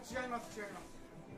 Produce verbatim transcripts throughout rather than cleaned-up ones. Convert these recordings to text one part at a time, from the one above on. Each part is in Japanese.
違います、違います。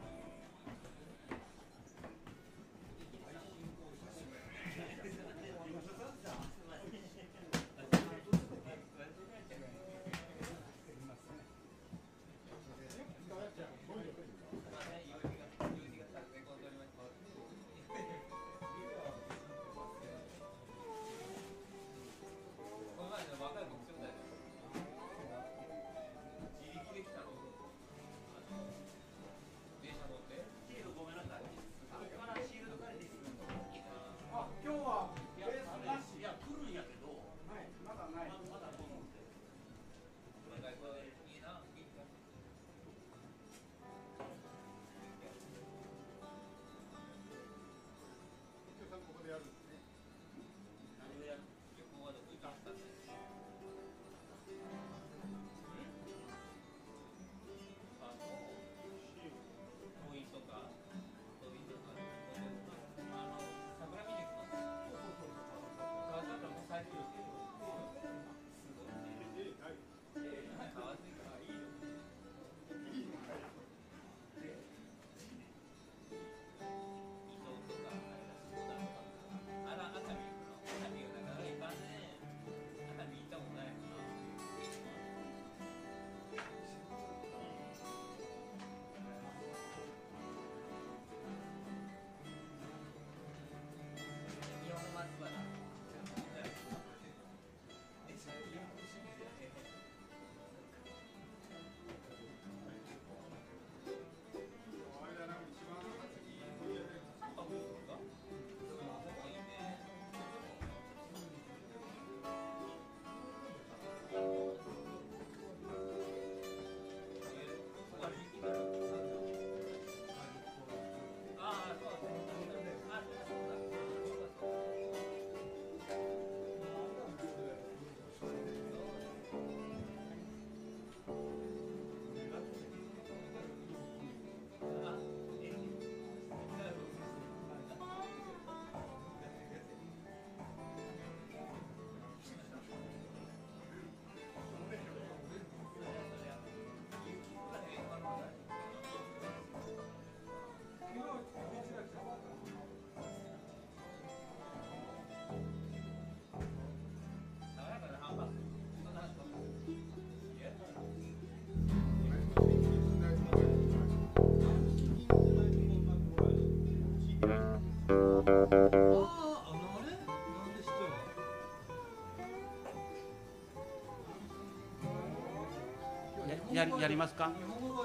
や, や, やりますか。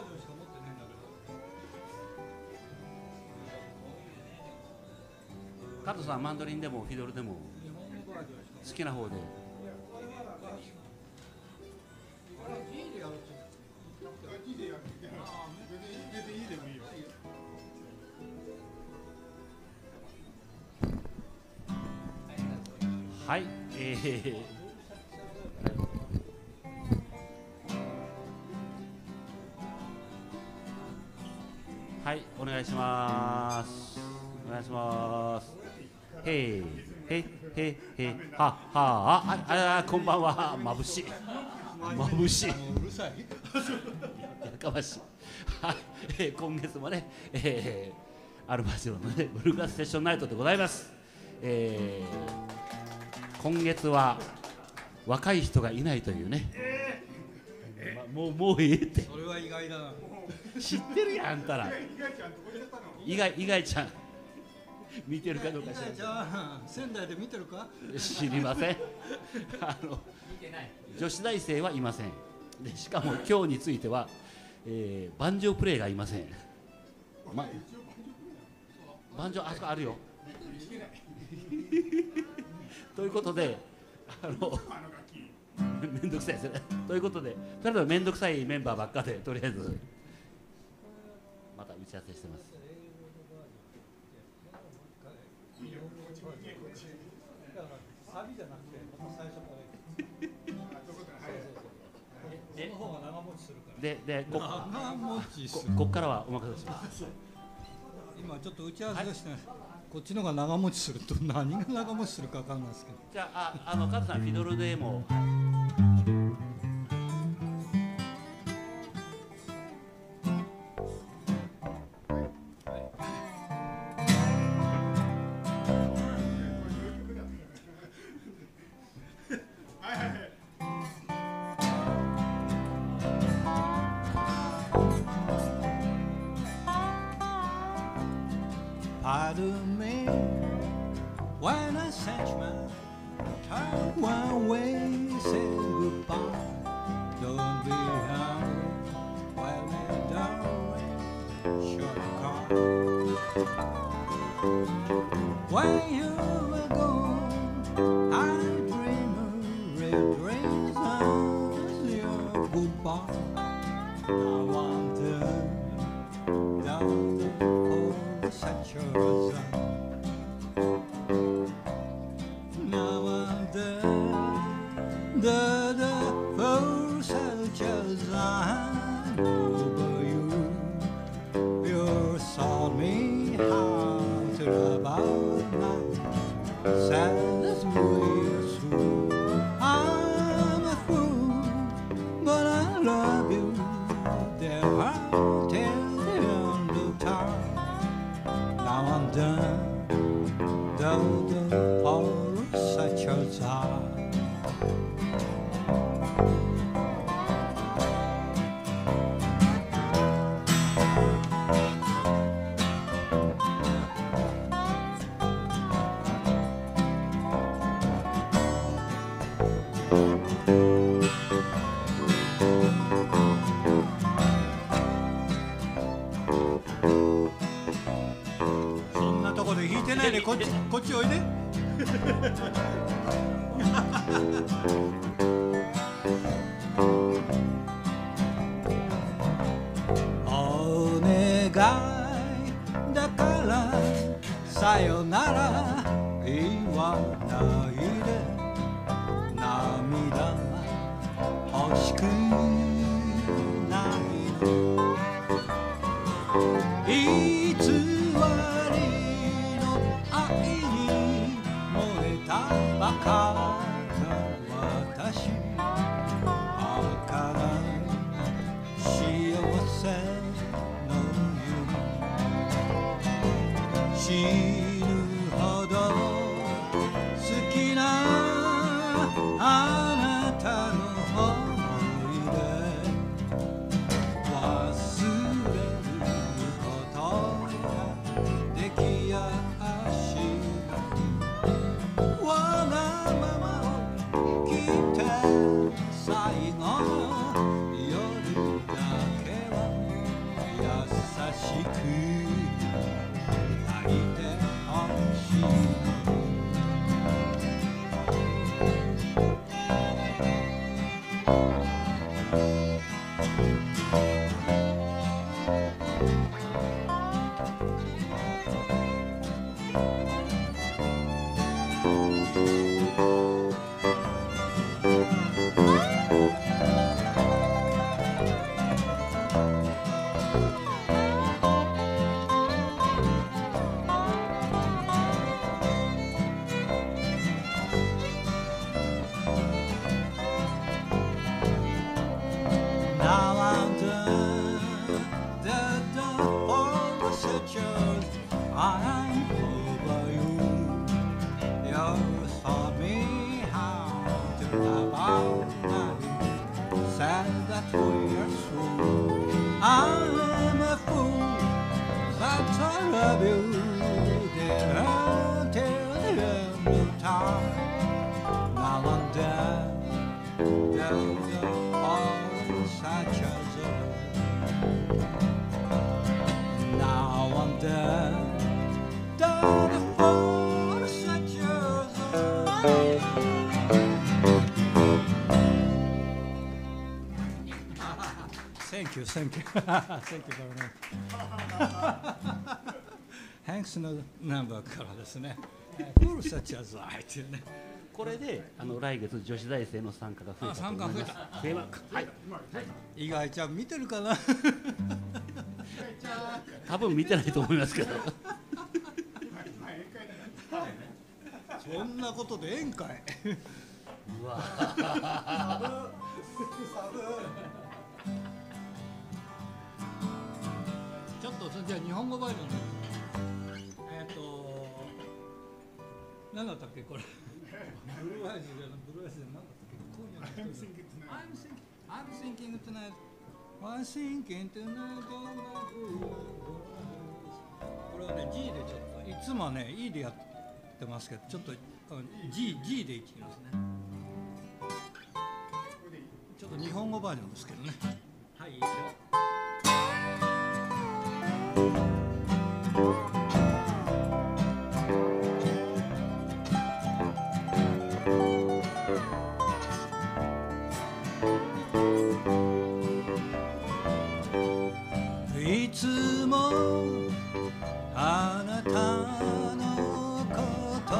加藤さん、マンドリンでもフィドルでも好きな方で。はい、えー、はい、お願いします。お願いします。へい、へい、へい、へい、は、はあ、あ、あ、こんばんは。まぶしい。まぶしい。うるさい。やかましい。はい、えー、今月もね、えー、アルバジロのね、ブルーガスセッションナイトでございます。えー、今月は若い人がいないというね。えーま、もう、もうええって。 それは意外だな。 知ってるやん、あんたら。意外、意外ちゃん。見てるかどうか知らない。 じゃあ仙台で見てるか？ 知りません。あの女子大生はいません。でしかも今日については、えー、バンジョープレイがいません。ま、バンジョーあそこあるよ。ということで、あのめんどくさいですね。ということで、とりあえずめんどくさいメンバーばっかでとりあえずまた打ち合わせしてます。 サビじゃなくて、また最初からその方が長持ちするから。 で、で、こ長持ちする。 ここからはお任せします。 今ちょっと打ち合わせをしてない。こっちの方が長持ちすると何が長持ちするかわかんないですけど。 じゃあ、あ、あの加藤さんフィドルでも。はい sadden me when I sent my turn one way, say goodbye. Don't be hungry while we're darling, short car. When you were gone, I dream of red raisins, your goodbye. I wonder down for such a sun. Now I'm dead, dead for such a sun. Over you, you taught me how to love our night. Sad as we're through. I'm a fool, but I love you. There are till the end of time. Now I'm done, done for such a time.そんなとこで弾いてないでこっちこっちおいで。お願いだからさよなら言わないで、涙欲しくないの、偽りの愛に燃えたバカな私、儚い幸せの夢、死ぬほど好きなあなたの思い出、忘れることができやしないわがままを生きて最後の夜だけは優しく泣いてほしいの。Now I'm done, done, done for such a I'm over you. You taught me how to love our night. Said that we're through. I'm a fool, but I love you. There till the end of time. Now I'm done, done, done for such a now I'm done, done for such a Thank you, thank you, thank you very much. ハンクスのナンバーからですね、For such as I っていうね。 これであの来月女子大生の参加が増えたと思います。 あ参加増えた増えまはい。 意外ちゃん見てるかな。 多分見てないと思いますけど。 そんなことでええんかい。 うわ。 ちょっとそれじゃあ日本語バージョンで。えっと何だったっけこれ。ブルーアイズじゃなブルーアイズじゃなかったっけ。今夜の人で I'm thinking tonight I'm thinking tonight これはね G でちょっといつもね E でやってますけど、ちょっと G, G でいきますね。ちょっと日本語バージョンですけどね。はい、いいですよ。いつもあなたのこと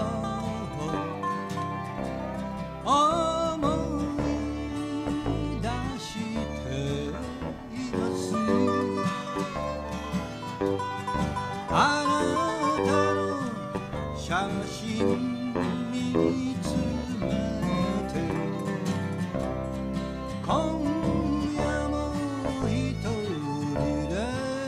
を思い出しています。あなたの写真見つめて今夜も一人で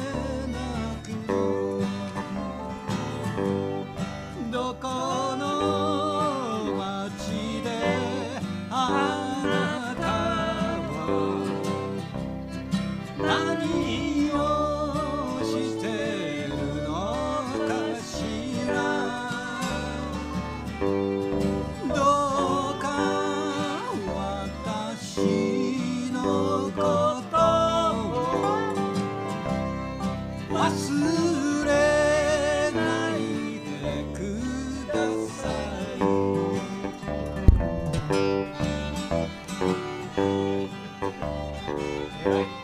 どこの街であなたは何をしてるのかしら。どうか私のことを忘れないでください。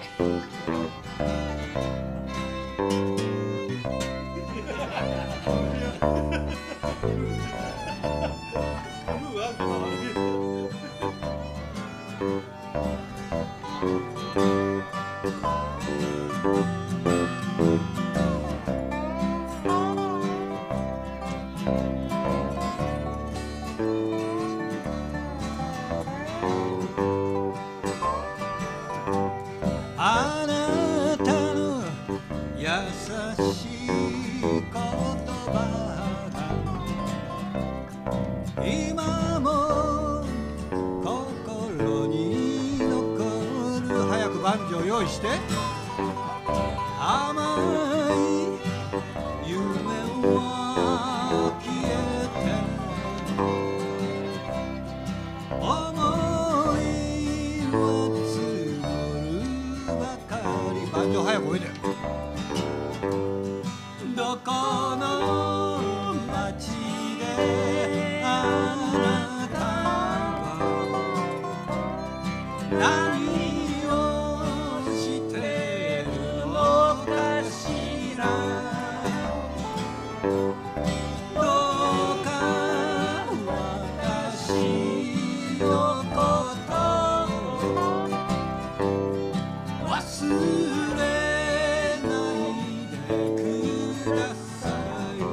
あなたの優しい言葉が今も心に残る。早くバンジョー用意して。甘い夢は消えて思いは積もるばかり。バンジョー早くおいで。どこの街であなたは何をしてるのかしら。どうか私のことを忘れないでください。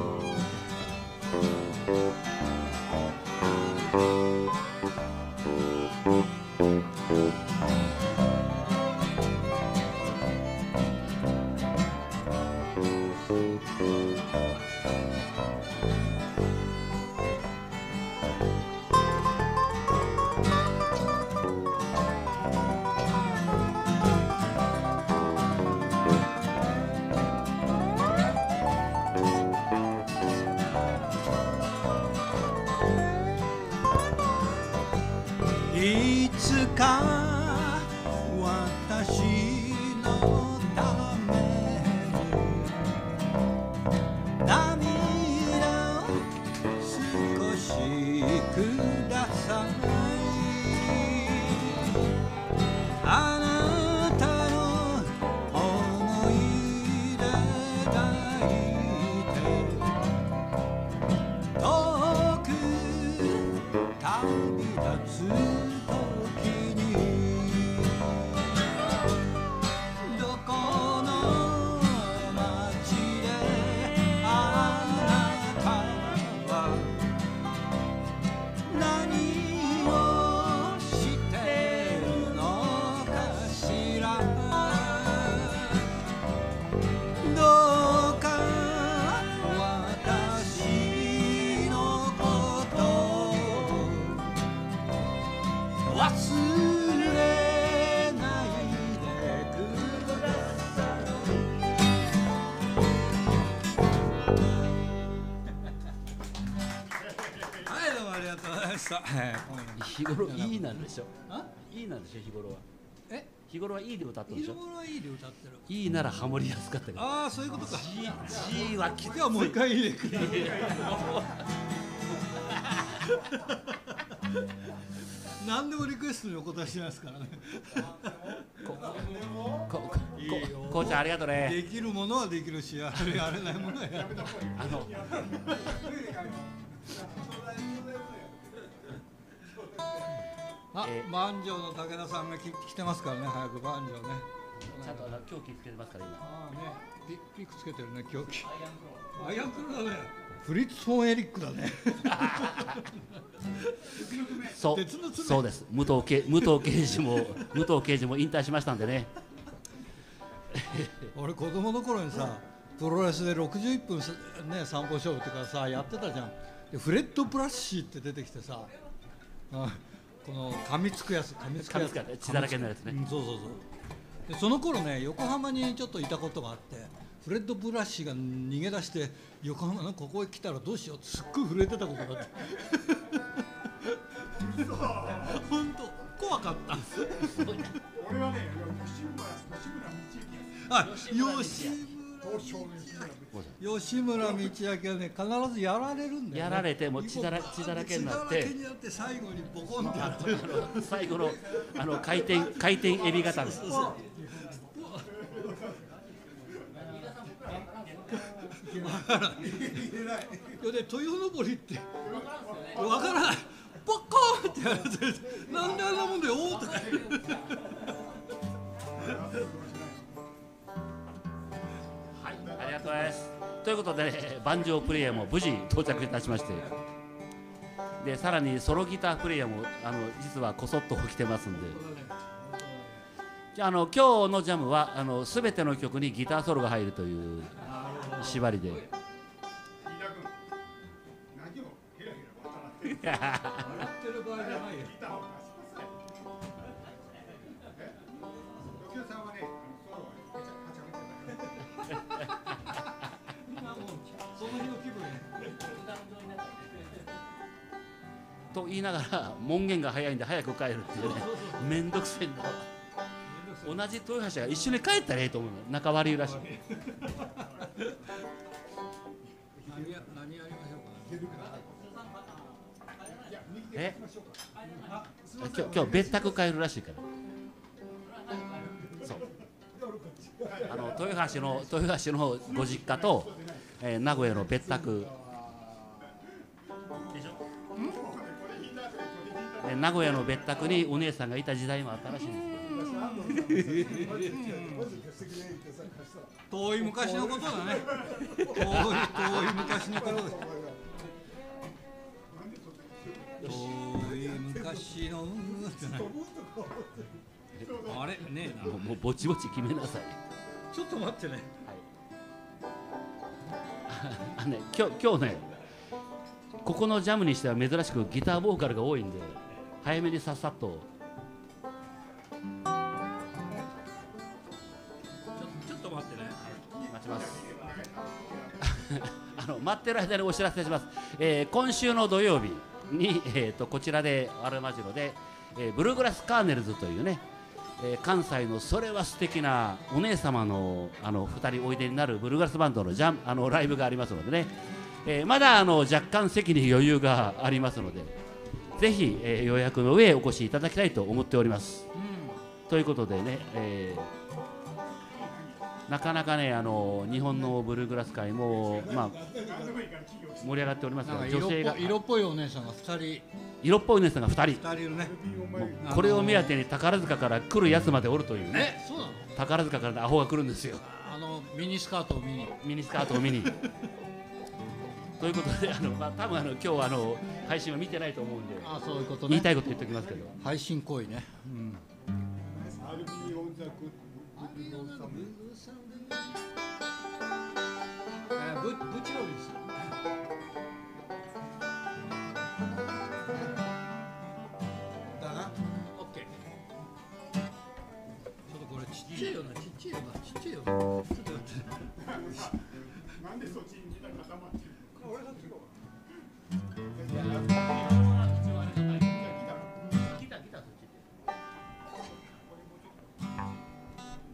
いつか私のために涙を少しください。あなたの思い出抱いて遠く旅立つした。えー日頃いいなんでしょ。 あいいなんでしょ日頃は。 え日頃はいいで歌ってるでしょ。 色々いいで歌ってる。 いいならハモりやすかったけど。 ああそういうことか。 G, G はきつい。 じゃあもう一回いいでくれ。何でもリクエストにお答えしますからね。 ここここうちゃんありがとうね。 できるものはできるし、やれやれないものはやる。 あのあ、 えー万丈の武田さんがき来てますからね、早く万丈ね。 ちゃんとあの狂気つけてますから今。 ああね、ピピックつけてるね、狂気。アイアンクルだね。フリッツ・フォン・エリックだね。 そう鉄の爪そうです。武藤け武藤刑事も武藤刑事も引退しましたんでね。 俺子供の頃にさ、プロレスでろくじゅういっぷんさね散歩勝負とかさやってたじゃん。でフレッド・プラッシーって出てきてさ、あこの噛みつくやつ噛みつくやつ噛みつくやつ血だらけになるやつねうんそうそうそう。でその頃ね横浜にちょっといたことがあって、フレッド・プラッシーが逃げ出して横浜のここへ来たらどうしようってすっごい震えてたことがあって。本当怖かった。 俺はね、吉村吉村道之あ、吉東証の吉村吉村道明はね必ずやられるんだよ、ね、 やられてもう血だら血だらけになって血だらけになって最後にボコンってやってあの最後のあの回転回転エビ型です。 で豊登りってわからないボッコーンってやられてなんであんなもんでおーとかはい、ありがとうございます。ということで、ね、盤上プレイヤーも無事到着いたしまして、でさらにソロギタープレイヤーもあの実はこそっと来てますんで、じゃあ、あの今日のジャムはあの全ての曲にギターソロが入るという縛りで。 飯田君、何をヘラヘラ渡らって笑ってる場合じゃないよ。 ギターを出しなさい。え、ロキオさんはね、ソロはめちゃはちゃめちゃだから。 その日の気分ね。 と言いながら門限が早いんで早く帰るっていうね、めんどくせえんだ。同じ豊橋が一緒に帰ったらええと思うの。仲悪いらしい。 何や何やりましょうか。 え今日今日別宅帰るらしいから。そうあの豊橋の豊橋のご実家と、えー、名古屋の別宅でしょ。で名古屋の別宅にお姉さんがいた時代もあったらしいんですよ。 遠い昔のことだね。遠い遠い昔のことです。遠い昔のあれねえな。 もうもうぼちぼち決めなさい。 ちょっと待ってね。 あのね今日今日ねここのジャムにしては珍しくギターボーカルが多いんで早めにさっさっと。 ちょっと待ってね。 待ちます。あの待ってる間にお知らせします。えー、今週の土曜日に、えー、とこちらでアルマジロで、えー、ブルーグラスカーネルズというね、えー、関西のそれは素敵なお姉様のあのふたりおいでになるブルーグラスバンドのジャンあのライブがありますのでね、えー、まだあの若干席に余裕がありますのでぜひ、えー、予約の上お越しいただきたいと思っております。 うん、 ということでね、えーなかなかねあの日本のブルーグラス界も、まあ、盛り上がっておりますが女性が色っぽいお姉さんがふたり色っぽいお姉さんがふたりふたりいるね。 もうこれを目当てに宝塚から来るやつまでおるというねえ、そうなの？ 宝塚からアホが来るんですよあのミニスカートを見に。 ミニスカートを見にということであの、まあ、多分あの今日はあの配信は見てないと思うんであ、そういうことね。 言いたいこと言っておきますけど配信行為ね。うん。 アルビーオンザグッドえー、ぶぶちろりです。だな。オッケー。ちょっとこれちっちゃいよな、ちっちゃいよな、ちっちゃいよな。ちょっと待って。 なんでそっちにみんな固まってるの？俺そっち行こう。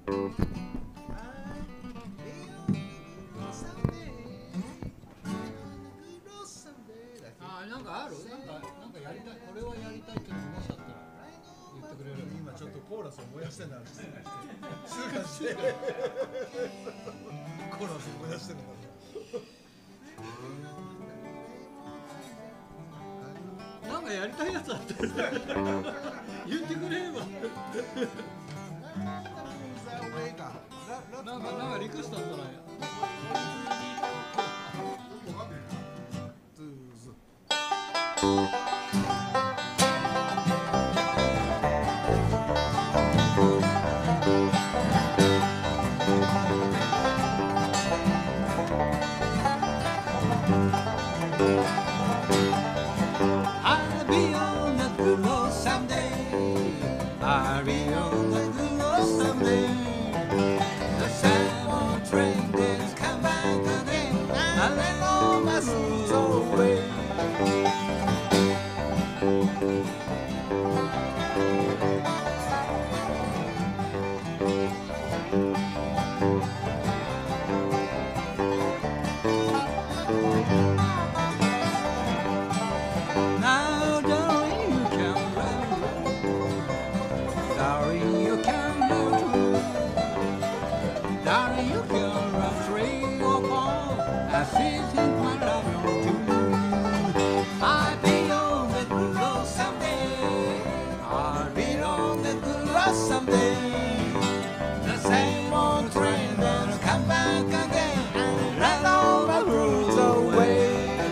あーなんかあるなんかなんかやりたいこれはやりたいっていうのもしあったら言ってくれる今ちょっとコーラスを燃やしてんだ。静かにして。コーラスを燃やしてるんだ。 なんかやりたいやつあったら言ってくれればなんかなんかリクエストあったらI'll be on the good road someday. I'll be on the good road someday. The same old train that's come back again. I let all my souls away. Now, darling, you can run, darling, you can run through, darling, you can run three or four. I see things my love won't do. I'll be on the good road someday. I'll be on the good road someday. The same old train that'll come back again and let all my rules away.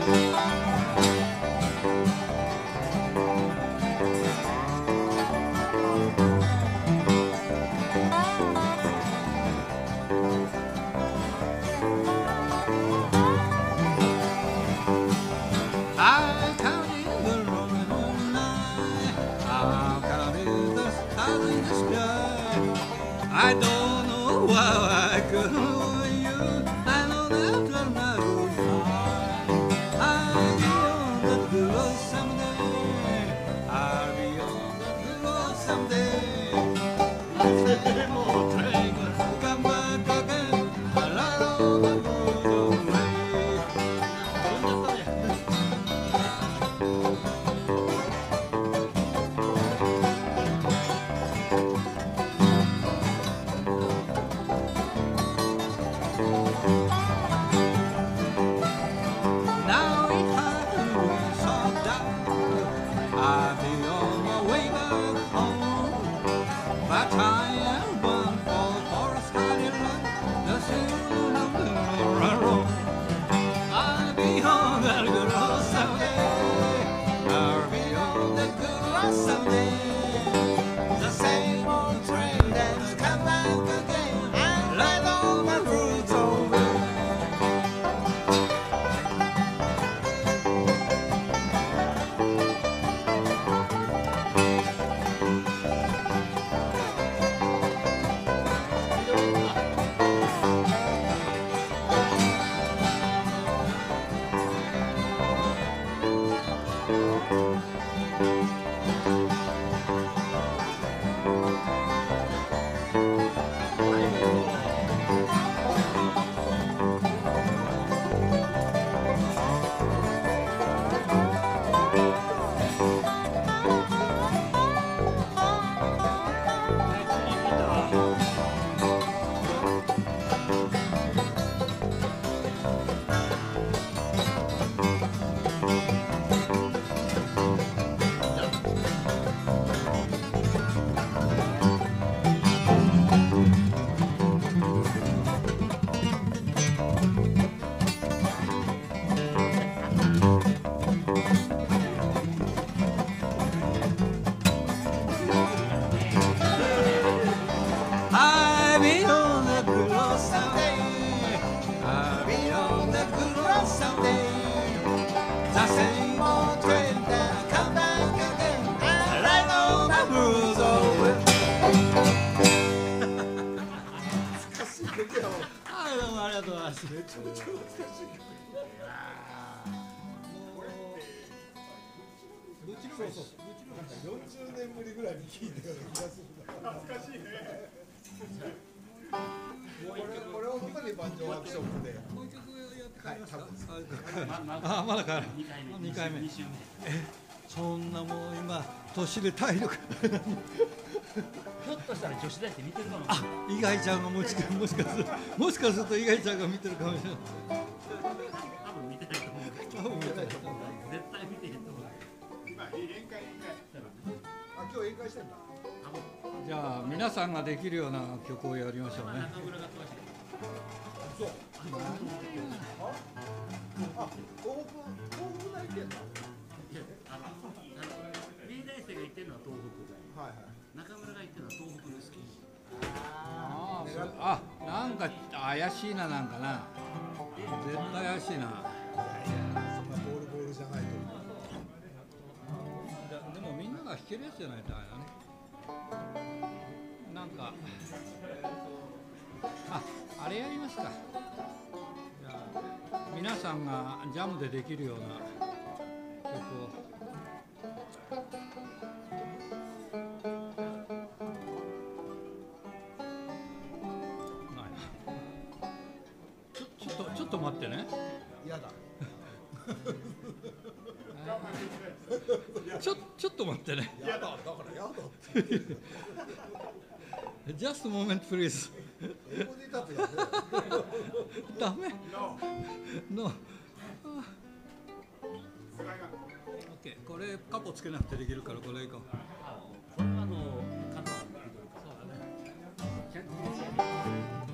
I counted the rolling night. I counted the stars in the sky. I don't know why I couldn't love you. I know that you're not mine. I'll be on the good road someday. I'll be on the good road someday. The same old train will come back again. I let all the roads away. 飛んじゃったね。Now it hurts so dark. I'll be on my way back home. But I am bound for forest Cadillac. The soon of the road. I'll be on the good road someday. I'll be on the good road someday. The same old train that's come back again and let all my roots away. I'll be on the good road someday. I'll be on the good road someday. The same old train that'll come back again and let all my rules away. はい、どうもありがとうございます。 めちゃめちゃ懐かしい。 どっちのそうそう。なんかよんじゅうねんぶりぐらいに聞いたような気がするな。 懐かしいね。 回盤上ワークショップで。 もう一曲やって帰りますか。 まああまだ帰る。 二回目。 二回目二週目。 そんなもう今年で体力。 ひょっとしたら女子大生見てるかも。 あ、意外ちゃんがもしかもしかするもしかすると意外ちゃんが見てるかもしれない。 多分見てないと思う。 多分見てないと思う。 絶対見てへんと思う。 今宴会あ、今日宴会してんだ。 じゃあ皆さんができるような曲をやりましょうね。 中村が詳しい。 そう。あ、東北東北大県だ。 いや、あの、美大生が言ってるのは東北はいはい。 大。中村が言ってるのは東北のスキー。 あーそあ、なんか怪しいななんかな。絶対怪しいな。 いやいや、そんなボールボールじゃないと思う。 でもみんなが弾けるやつじゃないとあれだね。なんかあ、あれやりますか。じゃあ皆さんがジャムでできるような曲を。ないな。ちょちょっとちょっと待ってね。 嫌だ。 ちょちょっと待ってね。 嫌だ。だから嫌だって。 Just a moment, please. 英語で言ったってやめろ。 ダメ。No. それが OK。これカポつけなくてできるからこれいこう。 これはあの、関東の緑か。そうだね。ちゃんと。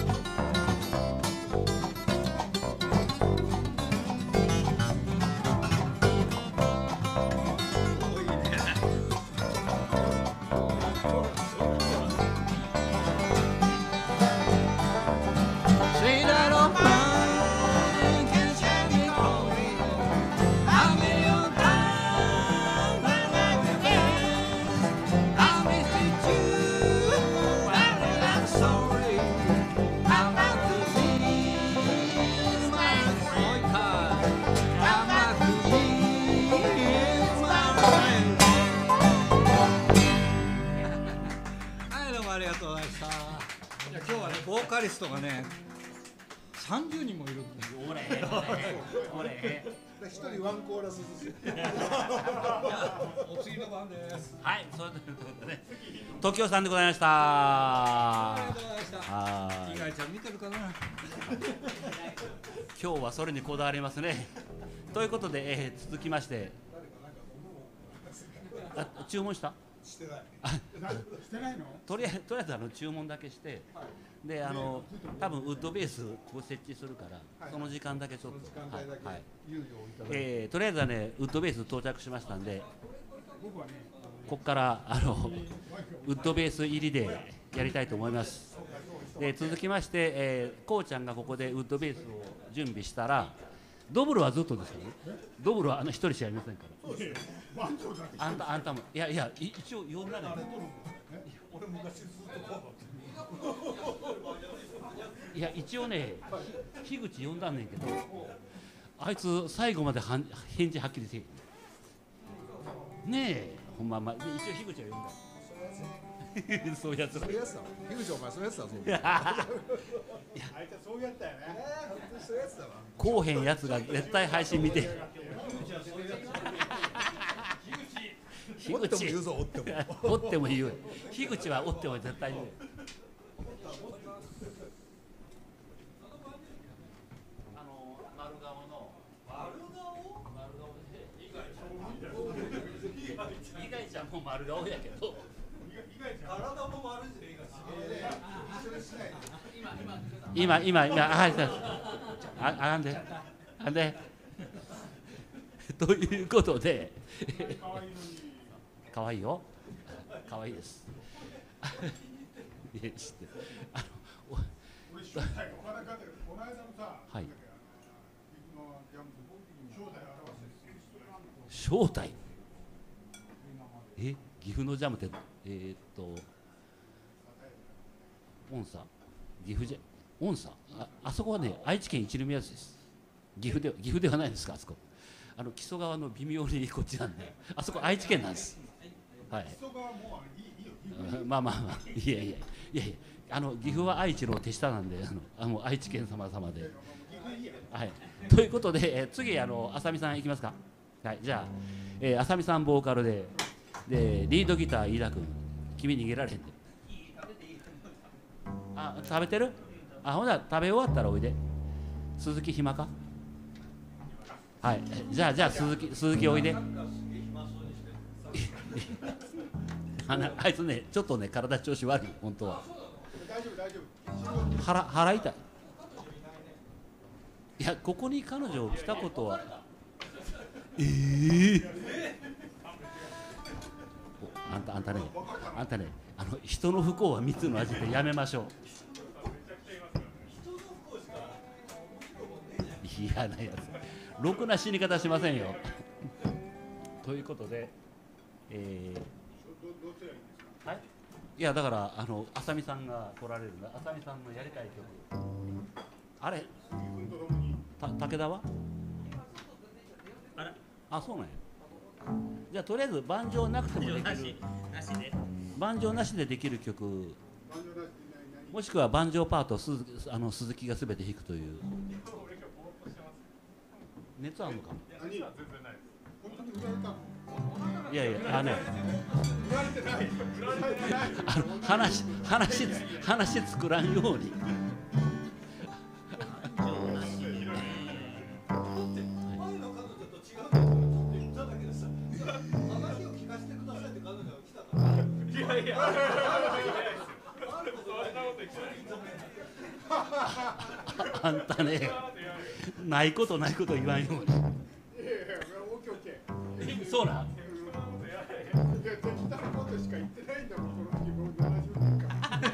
ボーカリストがねさんじゅうにんもいるんだよ。 俺俺一人ワンコーラスずつ。 お次の番です。 はい、そういうことでね、時生さんでございました。 ありがとうございました。 は意外ちゃん見てるかな。 今日はそれにこだわりますね。ということで、えー、続きまして、あ注文した？ してない。 してないの？ とりあえずとりあえずあの注文だけして、であの多分ウッドベースを設置するから、 はい、 その時間だけちょっと、 その時間帯だけはい、 猶予をいただいて、 えー、とりあえずはねウッドベース到着しましたんで、 僕はね、 ここからあのウッドベース入りでやりたいと思います。で続きまして、えー、こうちゃんがここでウッドベースを準備したら、ドブルはずっとですよね。ドブルはあの一人しかいませんから。あんたあんたもいやいや一応呼んだね。 俺昔ずっとこいや一応ね、樋口呼んだんねんけど、あいつ最後まではん返事はっきりせえねえ、ほんまま一応樋口は呼んだ。そういうやつう。そういうやつだ。樋口お前そういうやつだぞ。 あいつはそうやったよね。 本当にそういうやつだわ。 こうへんやつが絶対配信見て。 おっても言うぞ、おっても。 おっても言う。樋口はおっても絶対言う。あの丸顔の丸顔丸顔で意外ちゃんも丸顔やけど。 体も丸いで今今今はいああんであんでということで。可愛いよ。可愛いです。いや知ってる。あのお俺正体がわからなかったけど、この間のさ、 はい。 正体。 正体。え、岐阜のジャムってえー、っと音叉岐阜じゃ音叉ああそこはね愛知県一宮市です。岐阜で岐阜ではないですかあそこ。あの木曽川の微妙にこっちなんで、あそこ愛知県なんです。はい。まあまあまあ、いやいやいやいや、あの岐阜は愛知の手下なんで、あのあの愛知県様様で。はい。ということで、えー、次あの浅見さんいきますか。はい。じゃあ、えー、浅見さんボーカルで、でリードギター飯田君、君逃げられへんで。あ、食べてる？あ、ほんなら食べ終わったらおいで。鈴木暇か？はい。じゃあじゃあ鈴木鈴木おいで。あ, あいつねちょっとね体調子悪い本当は。 大丈夫大丈夫。 腹腹痛い。いやここに彼女来たことはええー、あんたあんたねあんたねあの人の不幸は蜜の味でやめましょう。嫌なやつろくな死に方しませんよ。ということで、えーはい、いやだからあの浅見さんが来られるんだ。浅見さんのやりたい曲あれた武田はあれあそうなんや。じゃあとりあえず盤上なくてもできる盤上なしでできる曲、もしくは盤上パートをすあの鈴木がすべて弾くという。熱あるのか。いやいやあのねあの話話話作らんように。 あんたね、ないことないこと言わんように。 いやいや、オッケーオッケー。 そうなん。 いや、適当なことしか言ってないんだもん、この時もうななじゅうねんか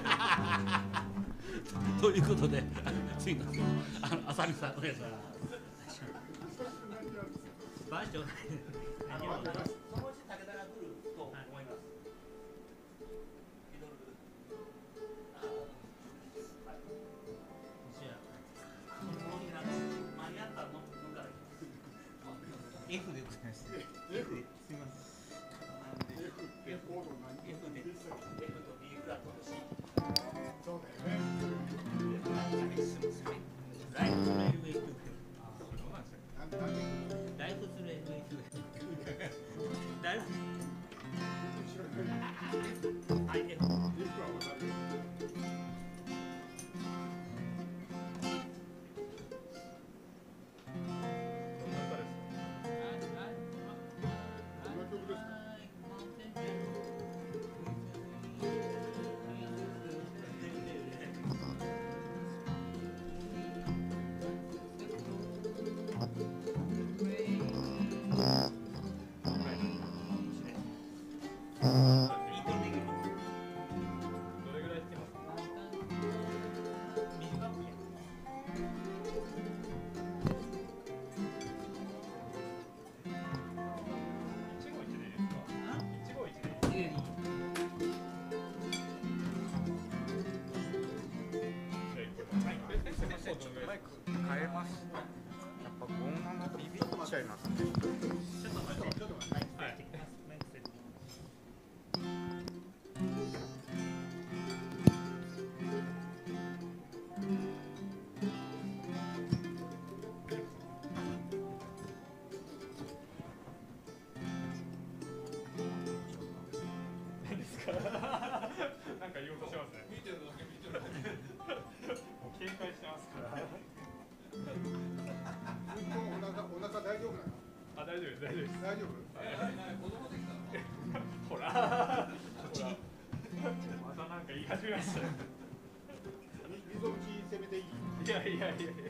ん。 ということで、すいません。あの、あさみさん、お願いします。 バージョン。 そのうち武田が来ると思います。 F でございます。 F すみません。 F ってコード何 F で F と B フラットと C。 そうだよね。 ライフスレールウェイトゥなんなんでライフスレールウェイトゥライフ知らない。 はい F。 F はわかるよ。 マイク変えます。やっぱゴンナのビビっちゃいますね。 ちょっと待って。ちょっと待って。はい。 なんか言おうとしてますね。見てるだけ見てるだけ。もう警戒してますから。 お腹お腹大丈夫なの？ あ、大丈夫です大丈夫です。 大丈夫？ 子供できたの？ほら。こっちに。またなんか言い始めましたよ。 み溝口攻めていい？ いやいやいやいや。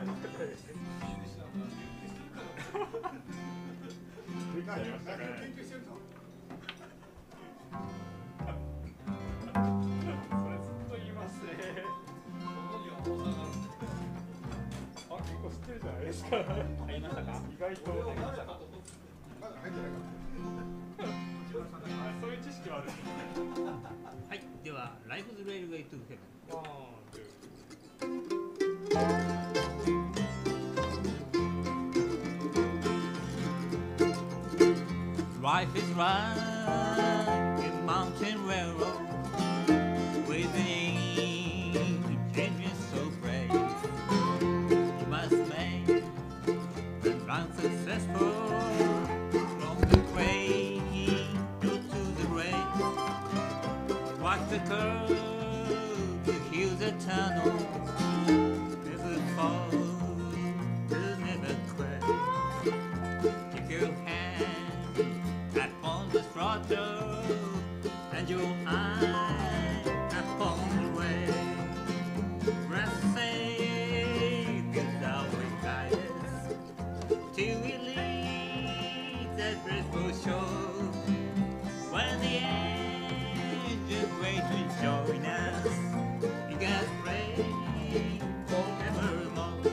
何何を研究してるの？ それずっと言いますね。あ、結構知ってるじゃないですか。入りましたか？意外と。 まだ入ってないか。 あ、そういう知識はある。 はい。ではライフズレールウェイトゥヘブン。 ワン、ツー。 Life is like a mountain railroad with an engine so brave. You must make and run successful from the cradle to the grave. Walk the curve, you hear the tunnel. Never fall, never quit. Keep your hand upon the throttle and your eye upon the way. Rest safe without guidance till we leave that graceful shore. When the engine waits to join us, you can pray forevermore.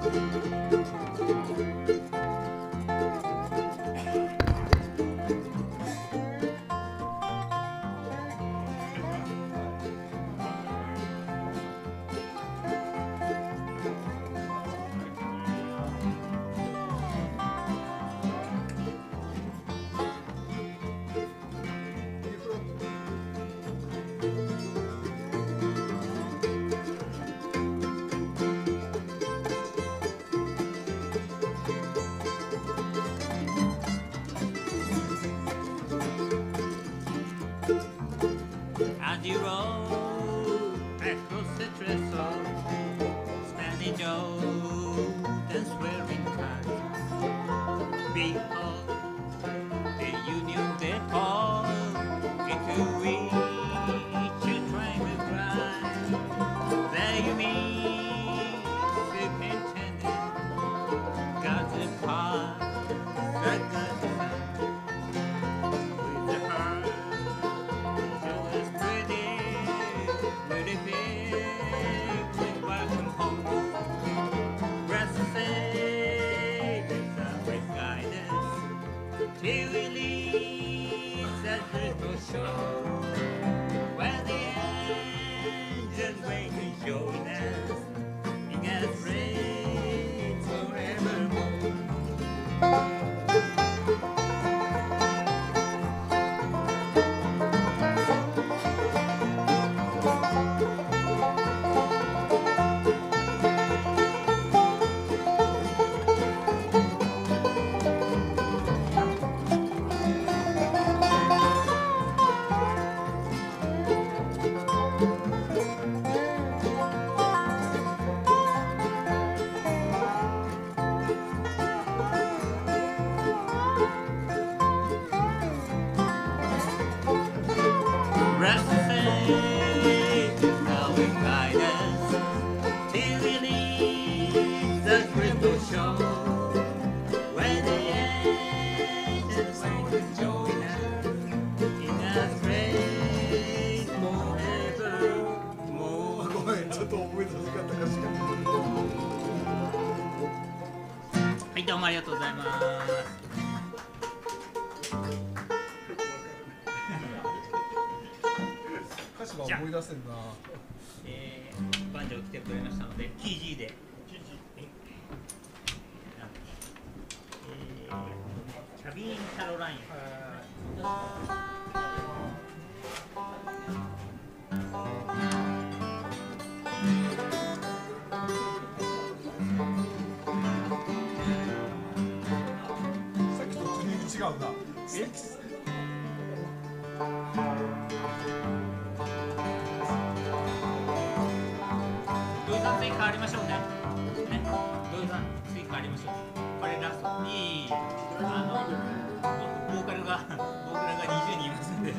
As you roll across the trestle, standing old and swearing kind. Behold, the Union Depot, into which you train will grind. There you meet はいどうもありがとうございます。 歌詞は思い出せんな。 えー、バンジョー来てくれましたので ティージー で、えー、キャビン・キャロライン。 さっきとチューニング違うな。 え土井さん次変わりましょうね。ね、土井さん次変わりましょう。これラスト。いい。あのボーカルがボーカルがにじゅうにんいますんで。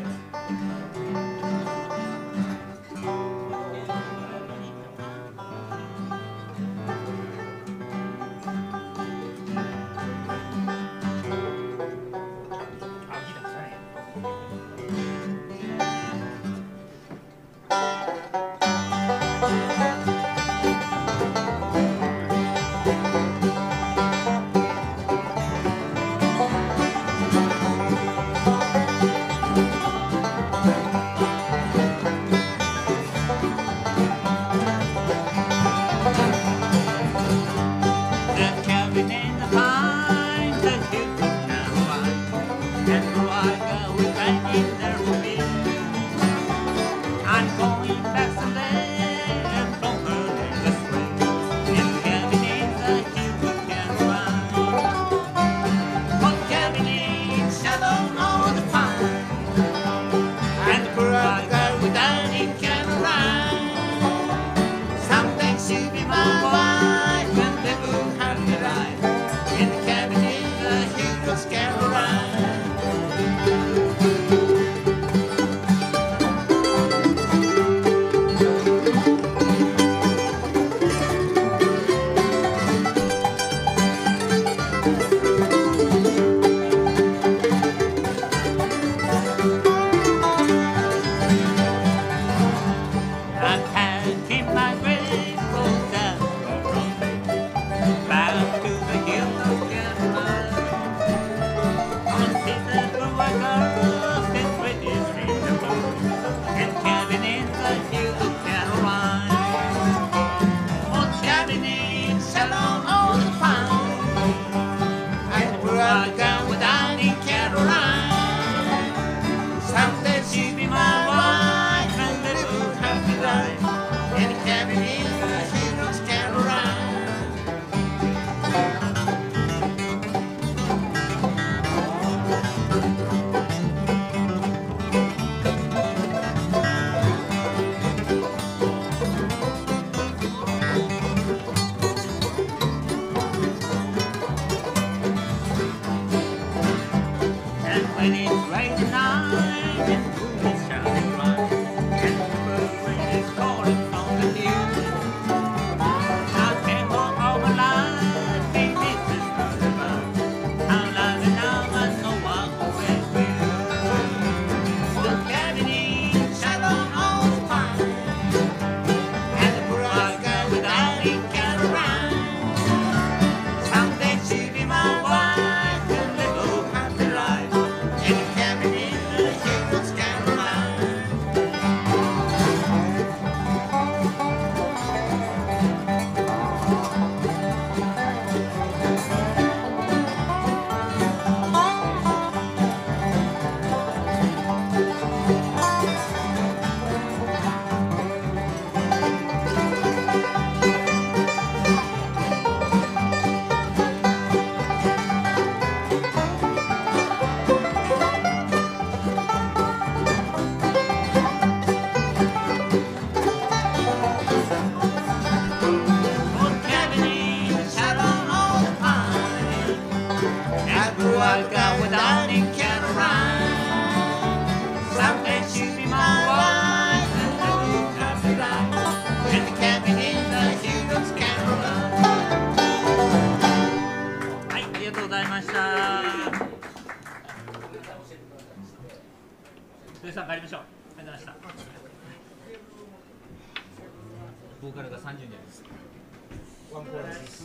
ワンコーラスです。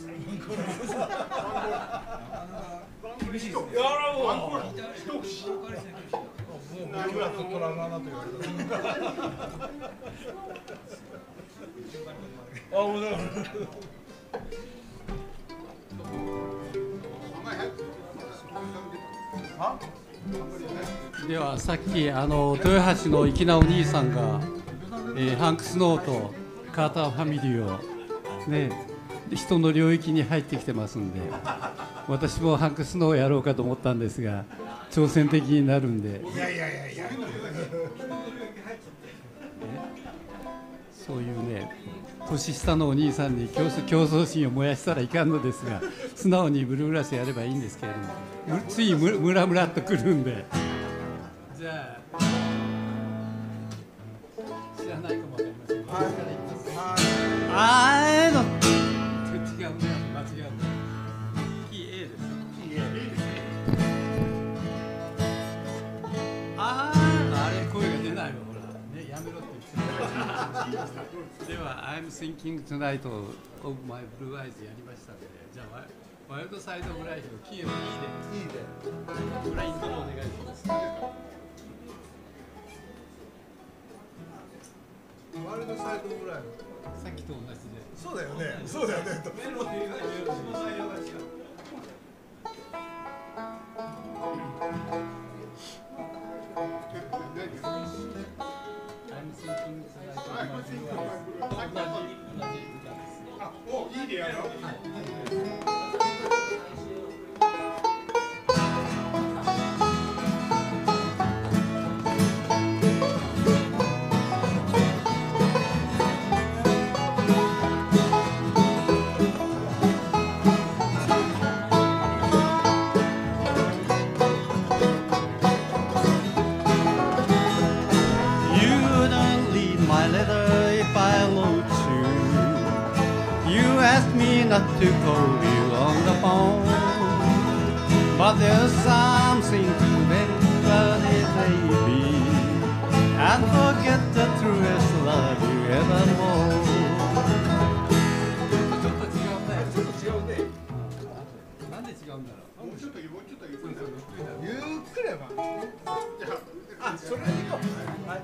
厳しいですね。 やらもう。 もう僕らとトラウマだと言われた。あ、もうだ。 ではさっきあの豊橋の粋なお兄さんが、えー、ハンクスノーとカーターファミリーをね人の領域に入ってきてますんで、私もハンクスノーをやろうかと思ったんですが挑戦的になるんで、 いやいやいやいや。 そういうね年下のお兄さんに競争、競争心を燃やしたらいかんのですが、素直にブルーグラスやればいいんですけれども、ついムムラムラっとくるんで。じゃあ知らないかもわかりません。あーの違うんだよ、間違うんだよ。キー A です。キー A あーあれ声が出ないわ、ほらね、やめろって言って。では、I'm thinking tonight of my blue eyes やりましたので、じゃあ、ワイルドサイドブライド、キーの E で、 いいで。 ブラインドをお願いします。 ワールドサイドぐらい。 さっきと同じで。 そうだよね。そうだよね。 メロディーが違うし、内容が違う。 I'm thinking tonight of my blue eyes。同じ、同じ歌です。 あ、お、いいでやろう。 Not to call you on the phone, but there's something to remember it, baby, and forget the truest love you ever know. ちょっと違うね。ちょっと違うね。なんで違うんだろう。 もうちょっと、もうちょっとゆっくりだ。 ゆっくりやば。あ、それでいいかも。はい。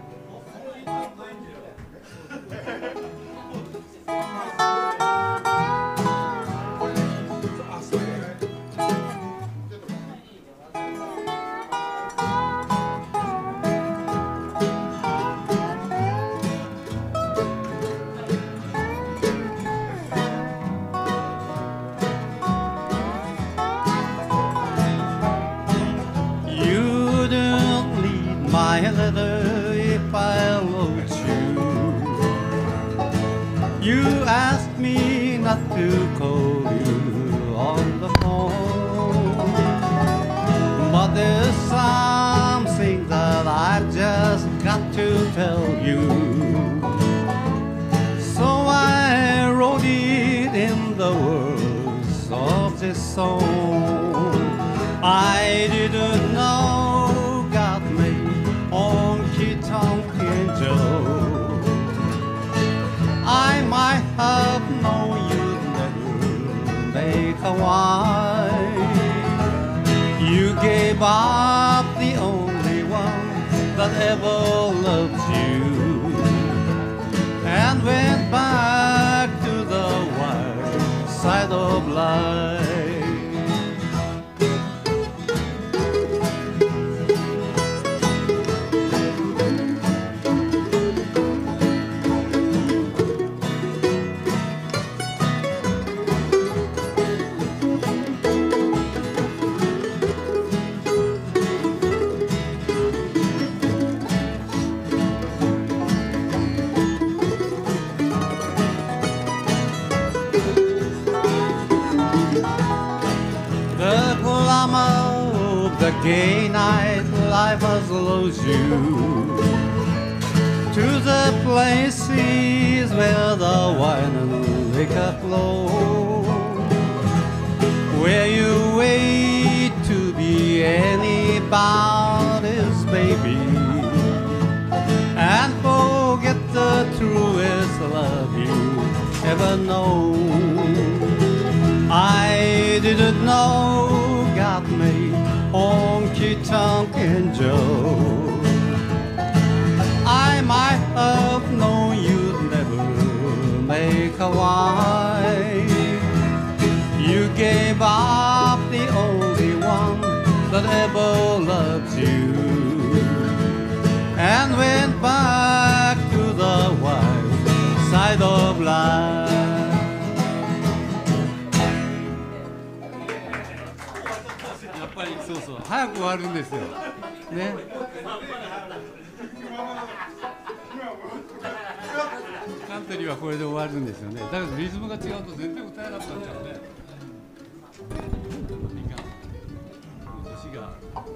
If I loved you, you asked me not to call you on the phone, but there's something that I've just got to tell you, so I wrote it in the words of this song. I didn't know God made honky-tonk angel. I might have known you'd never make a wife. You gave up the only one that ever loved you, and went back to the wild side of life. The gay night life has lost you to the places where the wine and liquor flow, where you wait to be anybody's baby and forget the truest love you ever known. I didn't know God made Honky Tonk and Joe. I might have known you'd never make a wife. You gave up the only one that ever loved you, and went back to the wild side of life. やっぱりそうそう早く終わるんですよね。カントリーはこれで終わるんですよね。だけどリズムが違うと全然歌えなくなっちゃうね。年が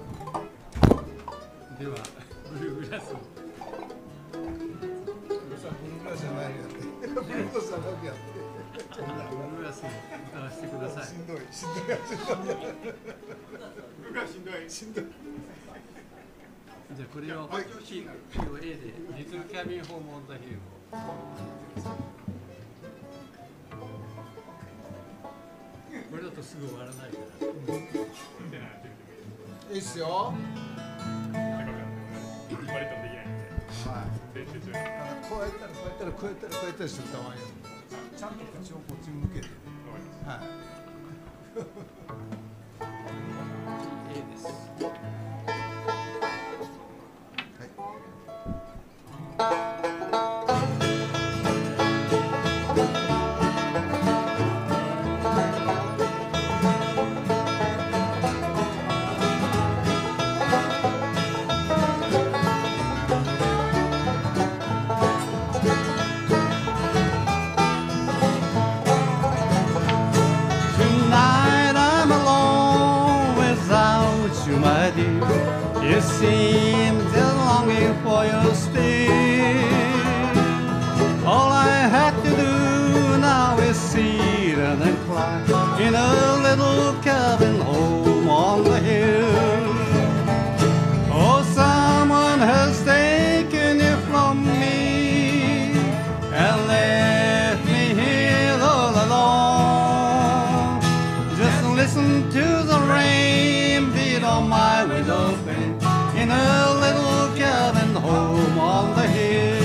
ではブルーグラスをブルーグラスじゃないやってブルーグラスじゃなくやってブルーグラスを歌わせてください。 しんどいしんどいやつブルーしんどいしんどいじゃあこれをキーを A でリズムキャビンホームオンザヒルをこれだとすぐ終わらないから。 いいっすよ。 割とできないんで練習中にこうやったらこうやったらこうやったらこうやったらして歌わんよ。ちゃんと口をこっち向けて。はい。 A です。You seem just longing for your stay. All I had to do now is sit and cry in a little cabin home on the hill. Oh, someone has taken you from me and left me here all alone. Just listen to the rain beat on my window pane in a little cabin home on the hill.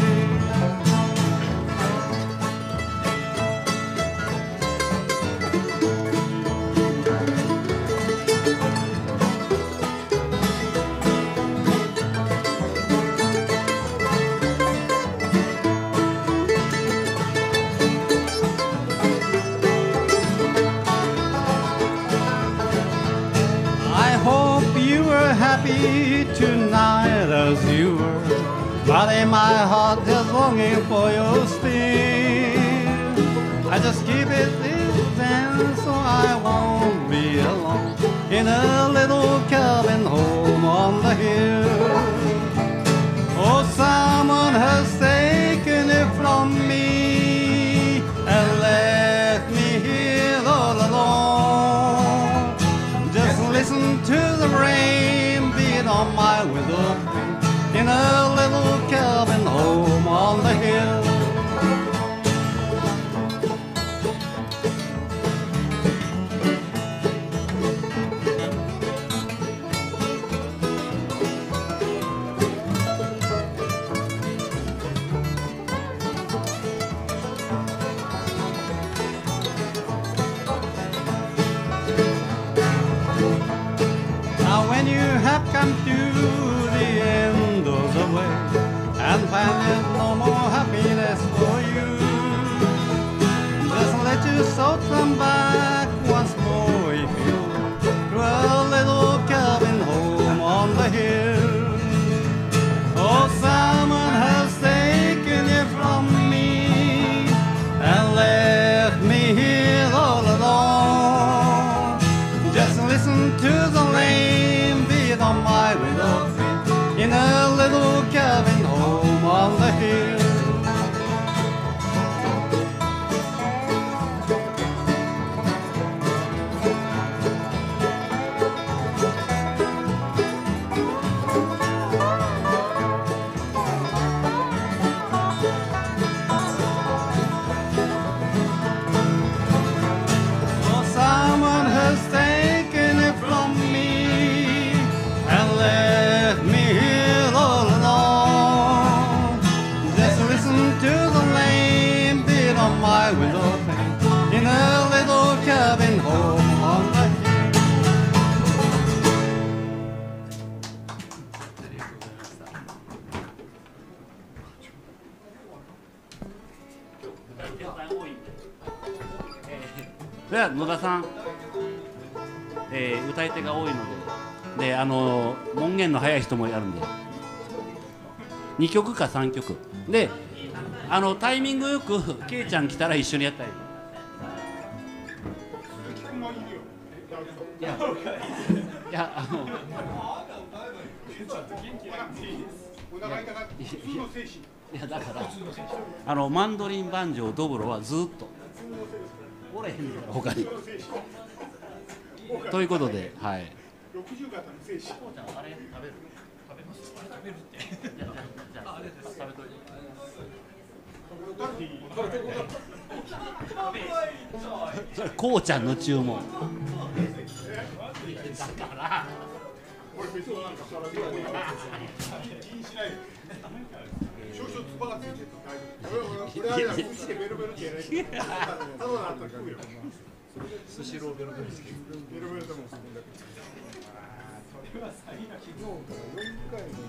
I hope you were happy tonight as you were, but in my heart just longing for your stay. I just keep it this then so I won't be alone in a little cabin home on the hill. Oh, someone has taken it from me and left me here all alone. Just listen to the rain beat on my window pane in a little cabin home on the hill. Now when you have come to the end of the way and find there's no more happiness for you, just let your soul come back once more if you to a little cabin home on the hill. Oh, someone has taken you from me and left me here all alone. Just listen to the rain beat on my window pane in a little cabin home on the hill. では野田さん、えー歌い手が多いので、であの門限の早い人もやるんでにきょくかさんきょくで、あのタイミングよくケイちゃん来たら一緒にやったり。 菊もいるよ。 いやいやあのお腹痛がって普通の精神。 いやだからあのマンドリンバンジョードブロはずっとおれへんねんから他に。ということで、はい。 六十型の精神。 あれ食べる？食べます。あれ食べるって。じゃあじゃああれです。食べといて。それこうちゃんの注文。だから俺別になんかさらに気にしないよ。少々つばがついてると大丈夫。俺は寿司でベロベロってやらない。ただだったら食うよ。寿司ローベロベロ好き。ベロベロでもするんだけど。それは最悪。昨日からよんかいも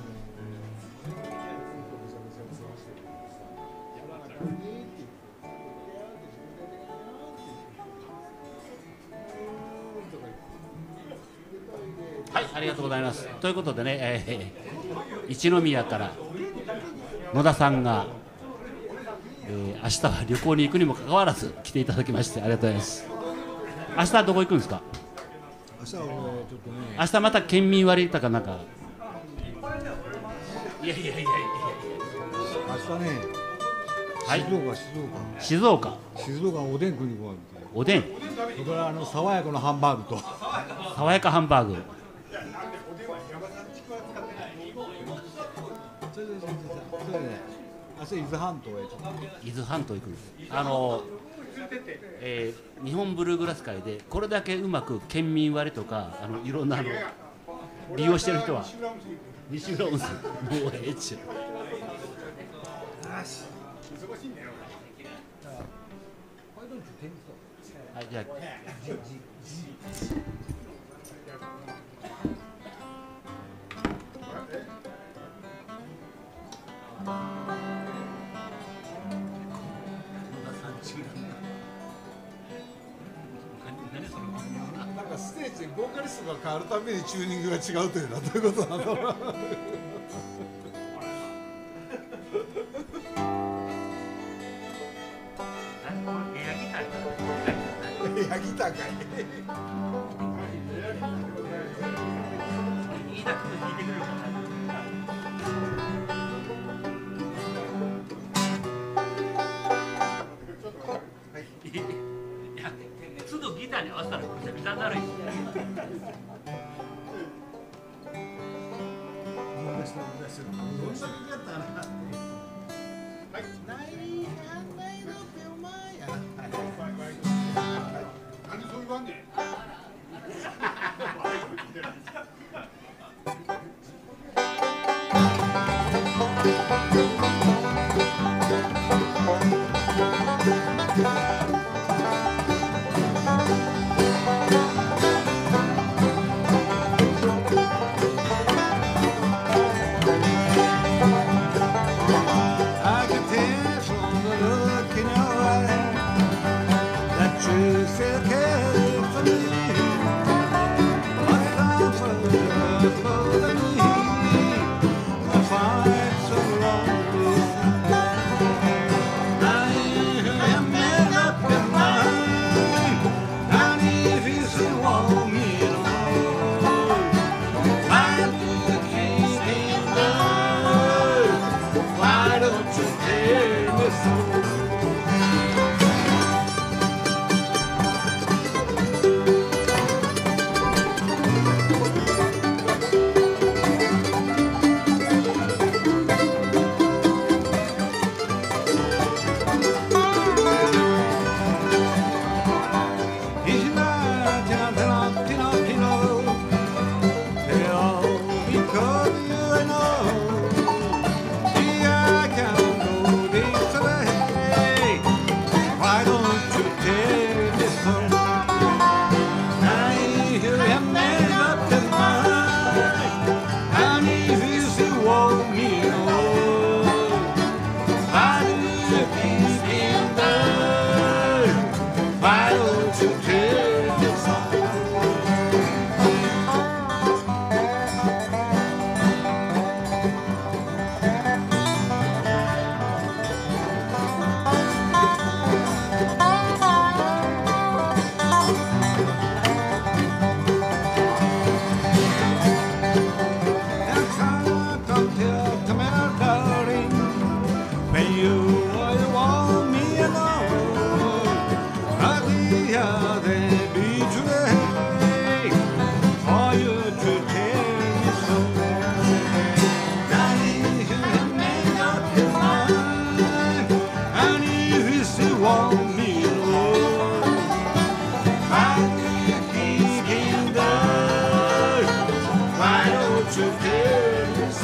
はい、ありがとうございます。ということでね、えー、一宮から野田さんが、えー、明日は旅行に行くにもかかわらず来ていただきましてありがとうございます。明日はどこ行くんですか？ 明日は俺ちょっとね、 明日また県民割とかなんか。いやいやいやいや。 明日ね、 はい静岡静静岡。 岡静岡おでん食いに行こうって。 おでん。 それからあの爽やかなハンバーグと。 爽やかハンバーグ。 それでそれでそれでね、明日伊豆半島へちょっと。 伊豆半島行くんです。あの、えー、日本ブルーグラス界でこれだけうまく県民割とかあのいろんなあの利用してる人は西浦温泉もうええっちゅう。 忙しいんだよ。 はい、じゃあ。 なんかステージボーカリストが変わるためにチューニングが違うというのはどういうことなの？エアギターかい。 都度ギターに合わせたらぐちゃぐちゃになるよ。 なんでそう言わんねん。 I can tell from the look in your eye that you still care for me. Maria de betray for you to tell me so. Darling, you made up your mind, and if you still want me, Lord, I will keep in there. Why don't you tell me so?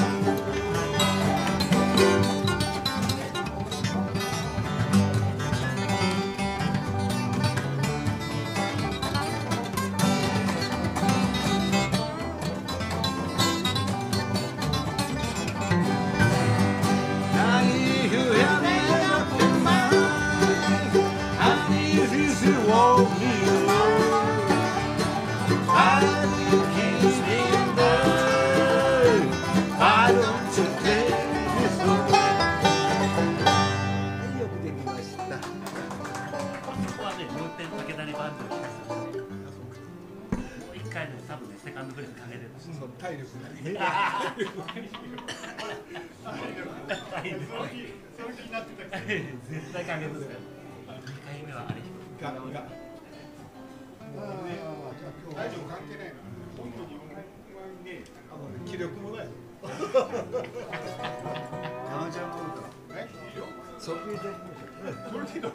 体力がね。 絶対かけますよ。にかいめはあれ。 がが。大丈夫関係ないな。本当にね、あの気力もない。 山ちゃんもえ？いいよ。 それでいきましょう。 それでいいの。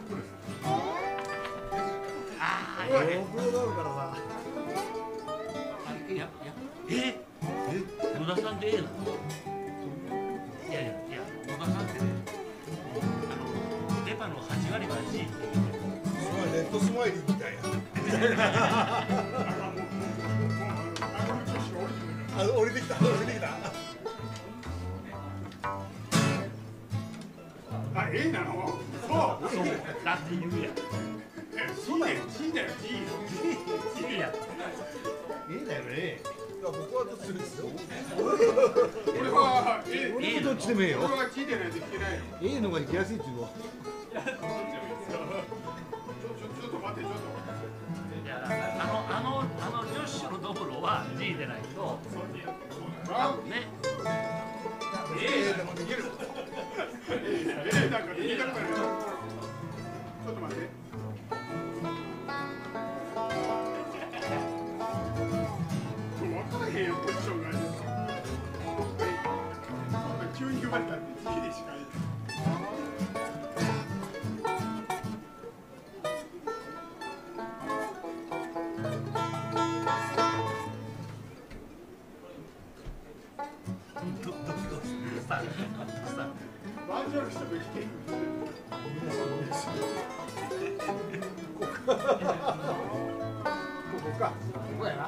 ああ、 僕があるからさ。 いやいや、え、え、野田さんでええな。いやいやいや、野田さんってね、あのレバのはち割は G って言って。 すごいレッドスマイリーみたいな。あ、降りてきた、降りてきた。あ、ええなの。そう、 そう、だって言うやん。 そうだよ、G だよ、G。 G や。 いいだよね。いや、僕はどっちですよ。俺は、え、 俺もどっちでもいいよ。 俺は G でないといけないよ。 いいのが行きやすいっていうの。 ちょ、ちょ、ちょっと待って、ちょっと。 いや、あの、あの、あの女子のドブロは G でないと。 あ、 ね。 ええ、でもできる。ええ、なんかできなくなる。ちょっと待って。分からへんよ、ポジションが。急に言われたんで、好きでしかいない。バージョンした時に。ここか。ここやな。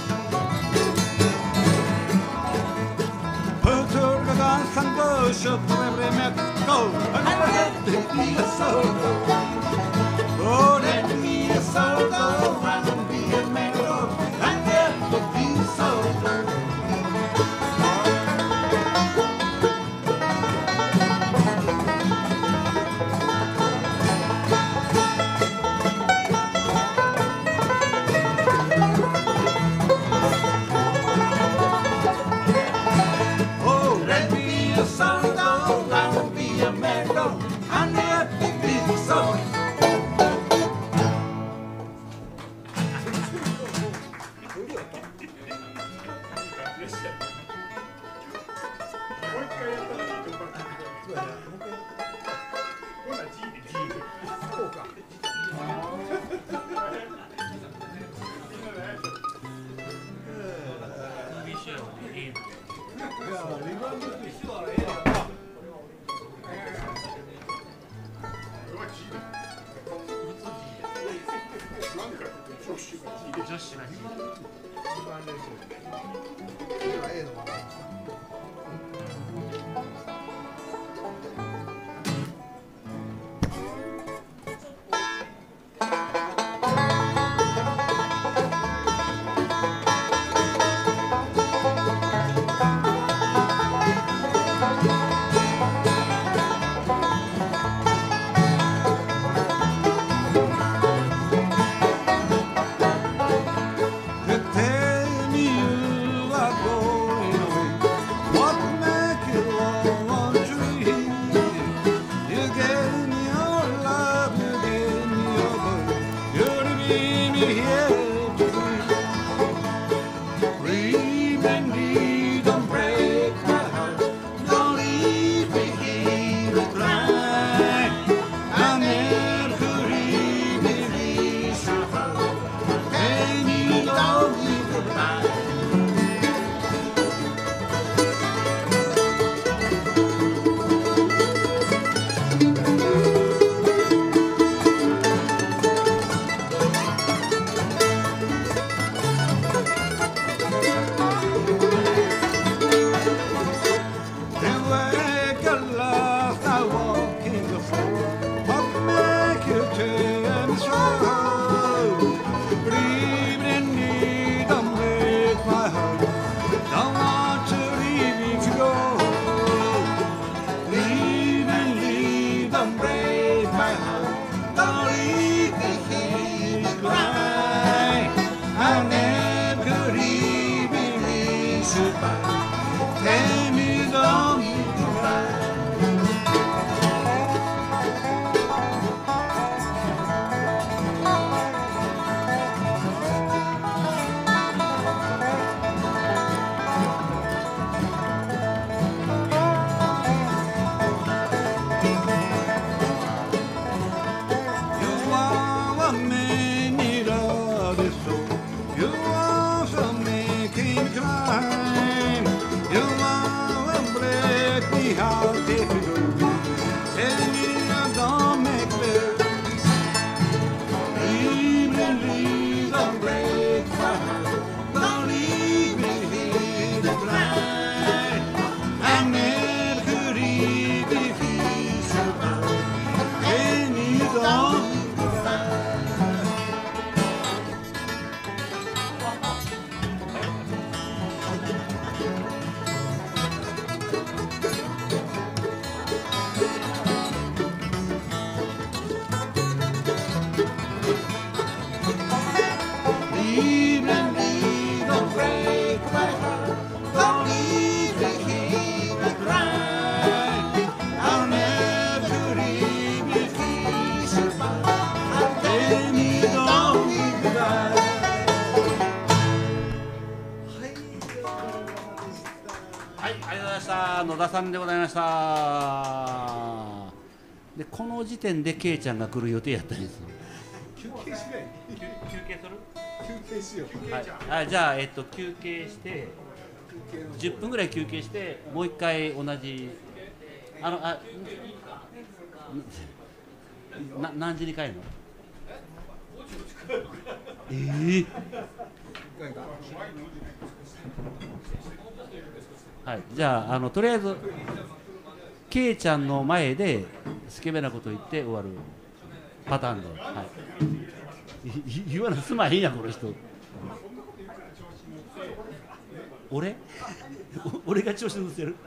Shut never met go. Let me be a solo. Oh, let me a solo. I can be a mellow. I never be solo. Oh, let me be a solo. I will be a mellow. I never be solo. 女子は野田さんでございました。でこの時点でケイちゃんが来る予定やったんですよ。 休憩しない休憩する休憩しよう。 はい、あじゃあ、えっと、休憩してじゅっぷんぐらい休憩してもう一回同じあのあな何時に帰るの？えー、はい、じゃあ、あのとりあえずケイちゃんの前でスケベなこと言って終わるパターンで、はい、い言わなすまへんやんこの人。俺俺が調子乗せる。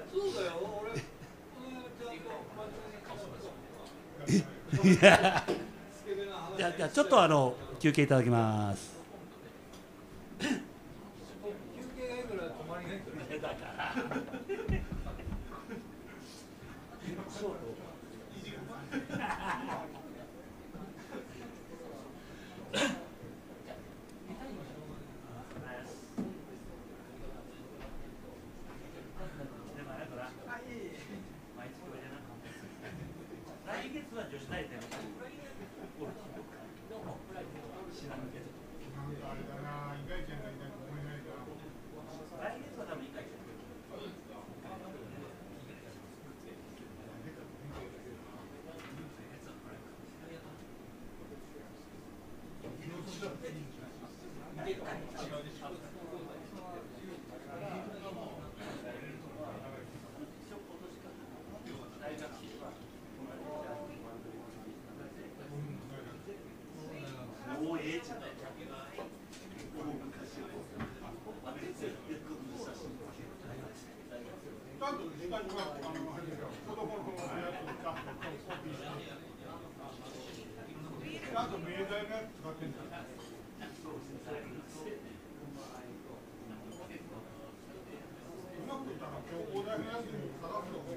いやじゃあじゃあちょっとあの休憩いただきます。 休憩がいくら泊まりがいくらだからあと命題のやつ使ってんだ。うまくいったら今日大台のやつに探すと。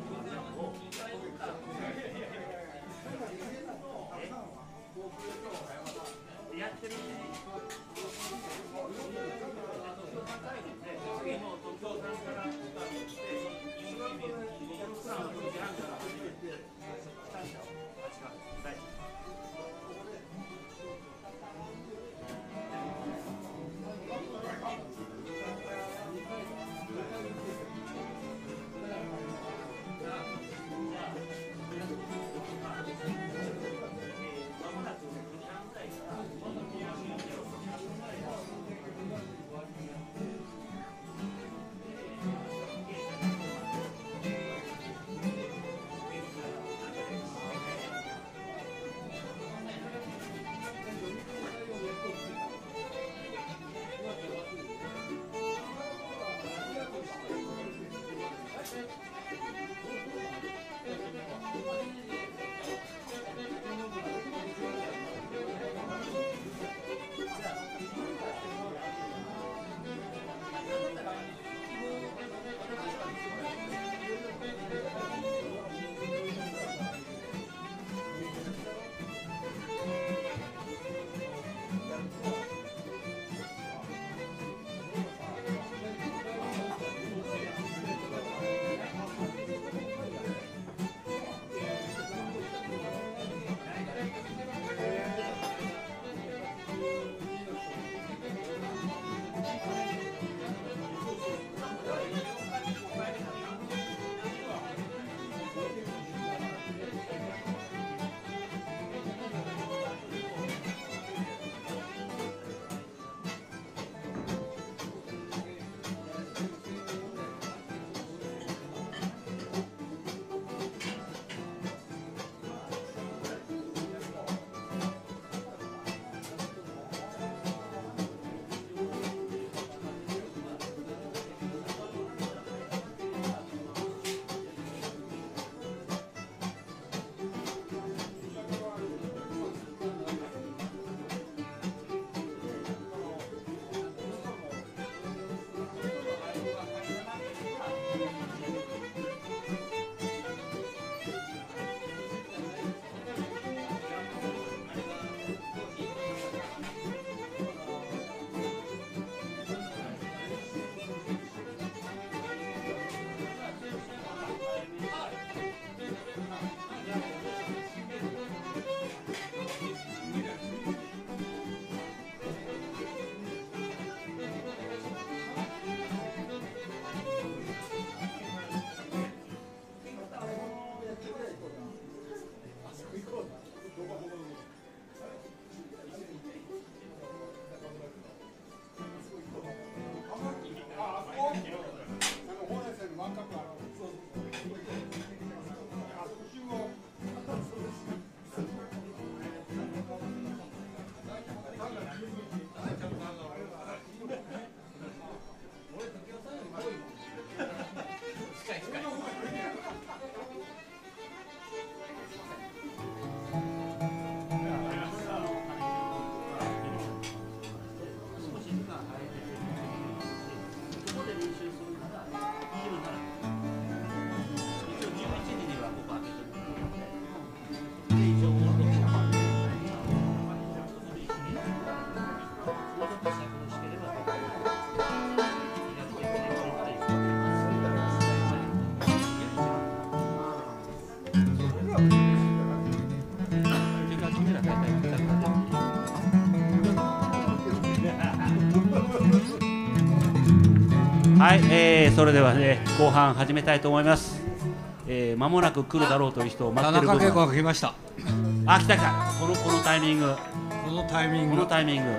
はい、えー、それではね後半始めたいと思います。えー、間もなく来るだろうという人を待ってる部分。 田中恵子が来ました。 あ、来た来た。このこのタイミング。 このタイミング。 このタイミング。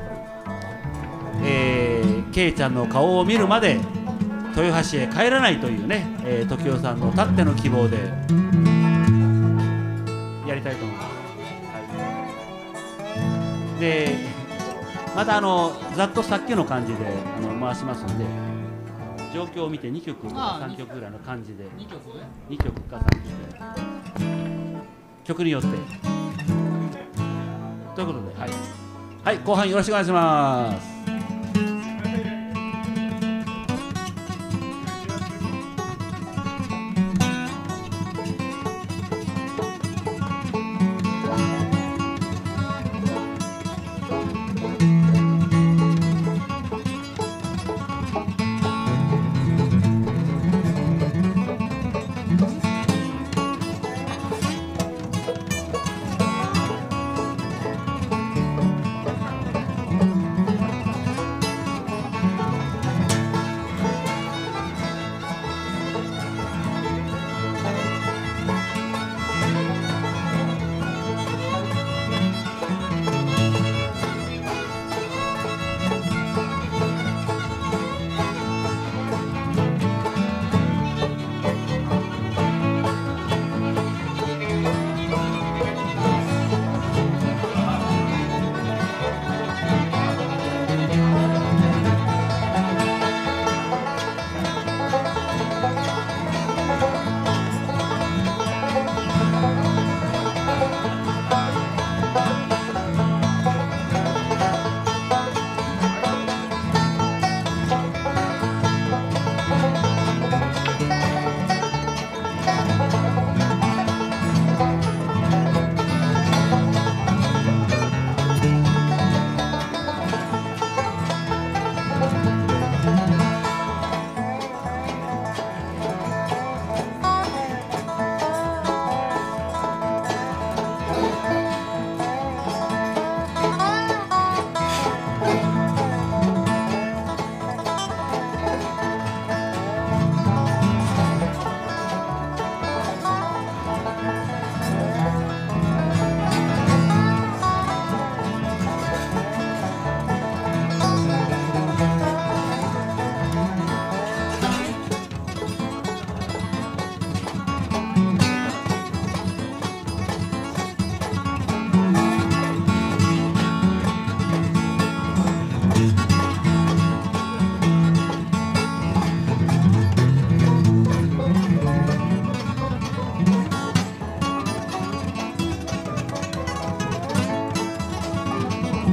えー、ケイちゃんの顔を見るまで豊橋へ帰らないというね、えー、時生さんのたっての希望でやりたいと思います。はい、で、またあのざっとさっきの感じであの回しますので。状況を見てにきょくかさんきょくぐらいの感じでにきょくねにきょくかさんきょく曲によってということで、はい、はい、後半よろしくお願いします。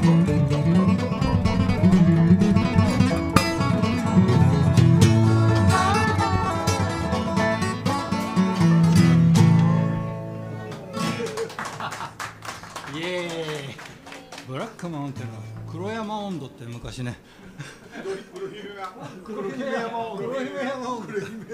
イエーイ。ブラックマウンテンの黒山温度って昔ね。 黒姫が黒姫山温度。黒姫山温度。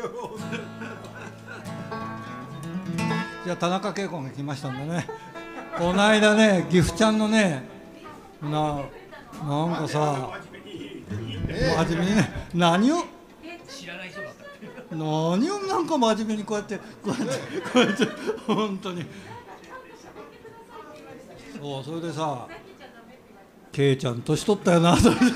じゃあ田中恵子が来ましたんでね。この間ね、岐阜ちゃんのね、な、なんかさ、真面目にね、何を知らない人だった。 何をなんか真面目にこうやってこうやってこうやって本当に。そう、それでさ、ケイちゃん年取ったよなとだ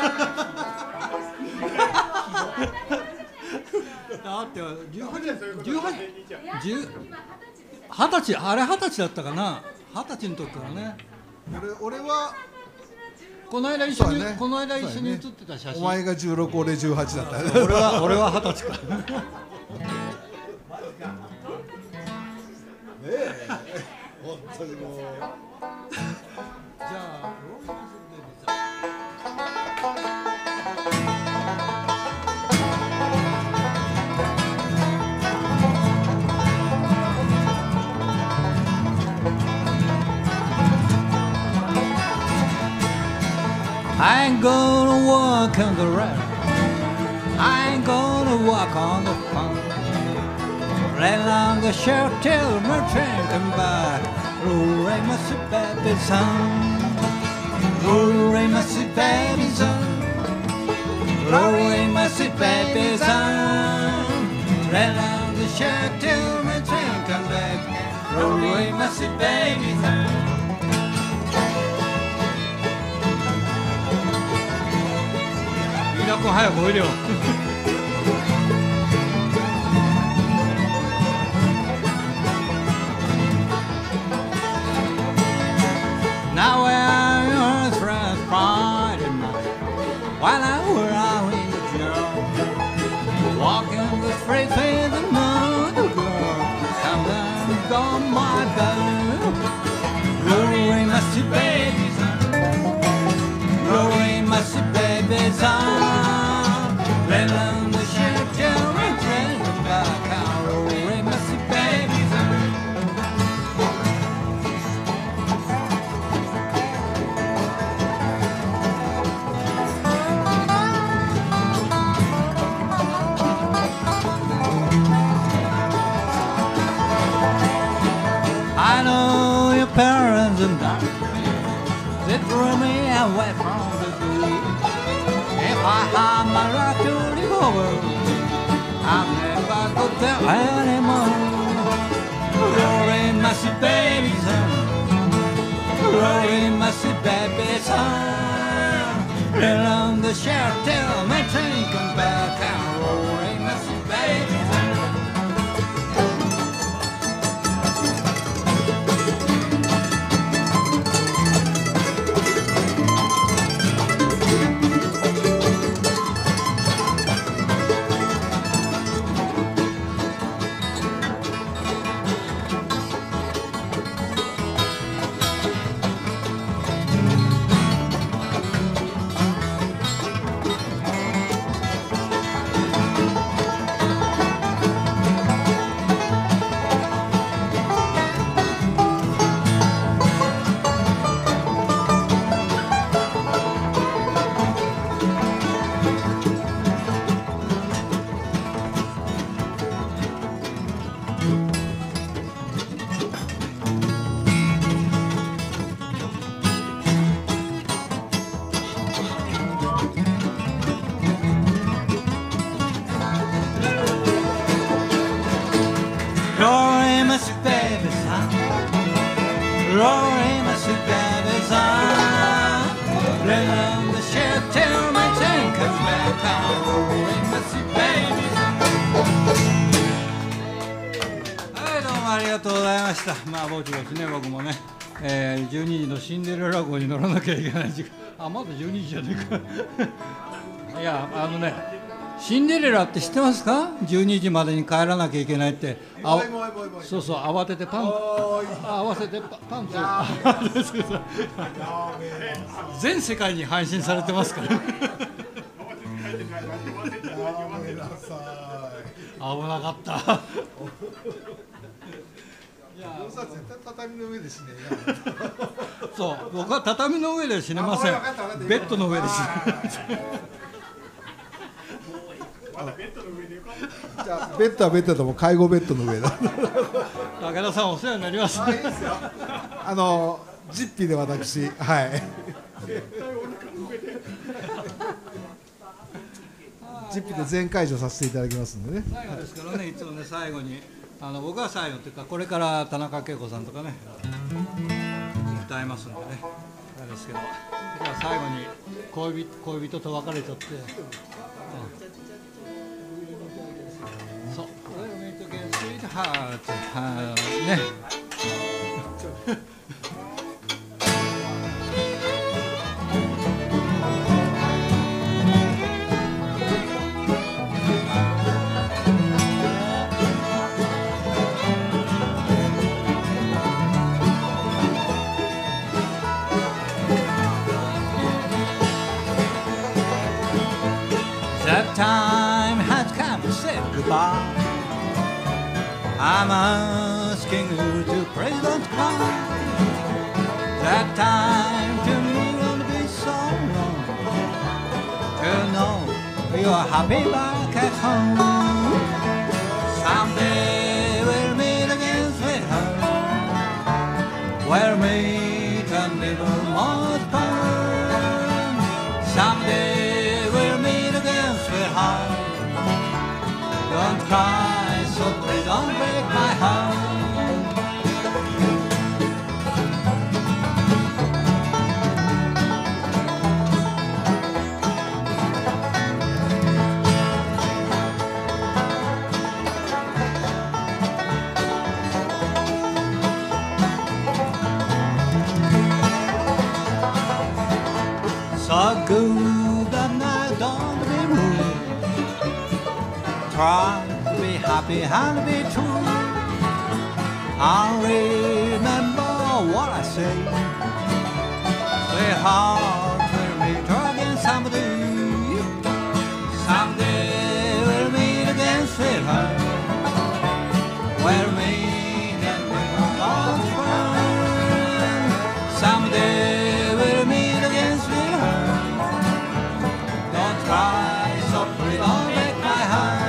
ってじゅうはち、じゅうはち、じゅうはたち、あれはたちだったかな、はたちの時からね。 俺俺はこの間一緒に、 そうだねこの間一緒に写ってた写真。 お前がじゅうろく、俺じゅうはちだったね。 俺は俺ははたちか。 ねえ、本当にもう。 じゃあローマンスベイビーさI ain't gonna walk on the road. I ain't gonna walk on the phone. Lay along the shelf till my train come by. Hooray, my sweet baby son. Hooray, my sweet baby son. Hooray, my sweet baby son. Lay along the shelf till my train come back. Hooray, my sweet baby son.飯田君早くおいでよ。Now we're your friends Friday night, while I were out in the jungle, walking the streets with another girl. Someone got my bell. Glory, my sweet baby son. Glory, my sweet baby son. Let on the ship till we train back. Glory, my sweet baby son.I know your parents and I, they threw me away from the sea. If I had my right to live over, I'd never go there anymore. Glory, my sweet baby son. Glory, my sweet baby son. Let on the sheriff till my train come back. Glory, my sweet baby son.まあぼちぼちね、僕もね、えー、じゅうにじのシンデレラ号に乗らなきゃいけない時間、あ、まだじゅうにじじゃねえかいや、あのね、 シンデレラって知ってますか？じゅうにじまでに帰らなきゃいけないって。あ、そうそう、慌ててパン、あ合わせてパパンツを。全世界に配信されてますから。危なかった。いや、絶対畳の上で死ねえ。そう、僕は畳の上で死ねません。ベッドの上で死ね。 じゃあベッドはベッドでも介護ベッドの上だ。 武田さんお世話になります。 あ、いいですよ。あの実費で私、はい。実費で全解除させていただきますんでね。 最後ですからね、いつもね最後にあの僕は最後というかこれから田中恵子さんとかね歌いますんでね。あれですけど、じゃあ最後に恋人恋人と別れちゃって。そう、スイートハートね。That time has come to say goodbye. I'm asking you to please don't cry. That time to me won't be so long. To know you're happy back at home. Someday we'll meet again, sweetheart. We'll meet and never more fun. Someday we'll meet again, sweetheart. Don't cry, so please don't break my heart. So good that I don't be moved. Try to be happy and be true. I'll remember what I say. Sweetheart, we'll meet again someday. Someday we'll meet again, sweetheart. We'll meet and we'll lost friends. Someday we'll meet again, sweetheart. Don't cry, so please don't break my heart.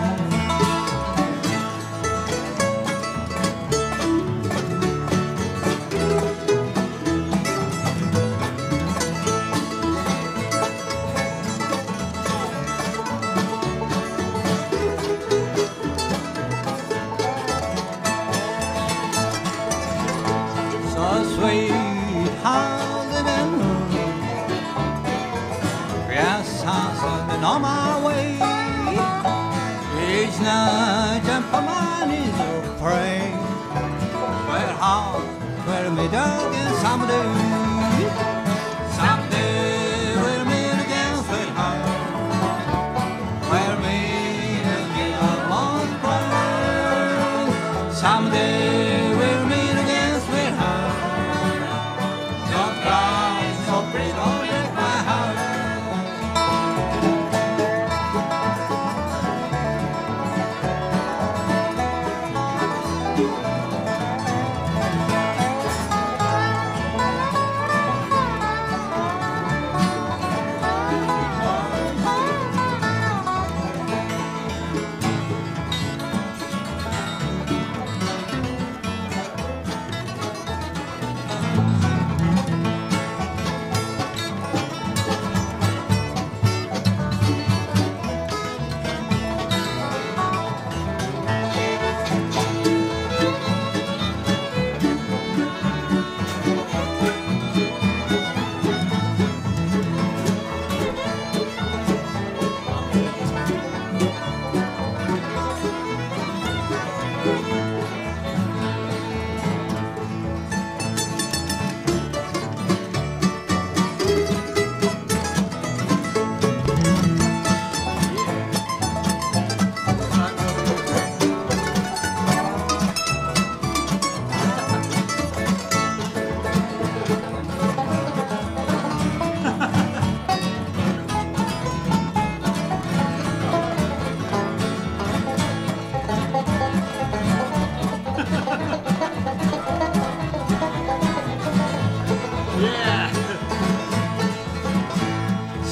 So sweet how the memory. Yes, I'm on my way. Each night I'm on my knees to pray. Sweetheart, we'll meet again someday. Someday we'll meet again, sweetheart. We'll meet again along the way. Someday we'll meet again, sweetheart. Don't cry, so please don't break my heart.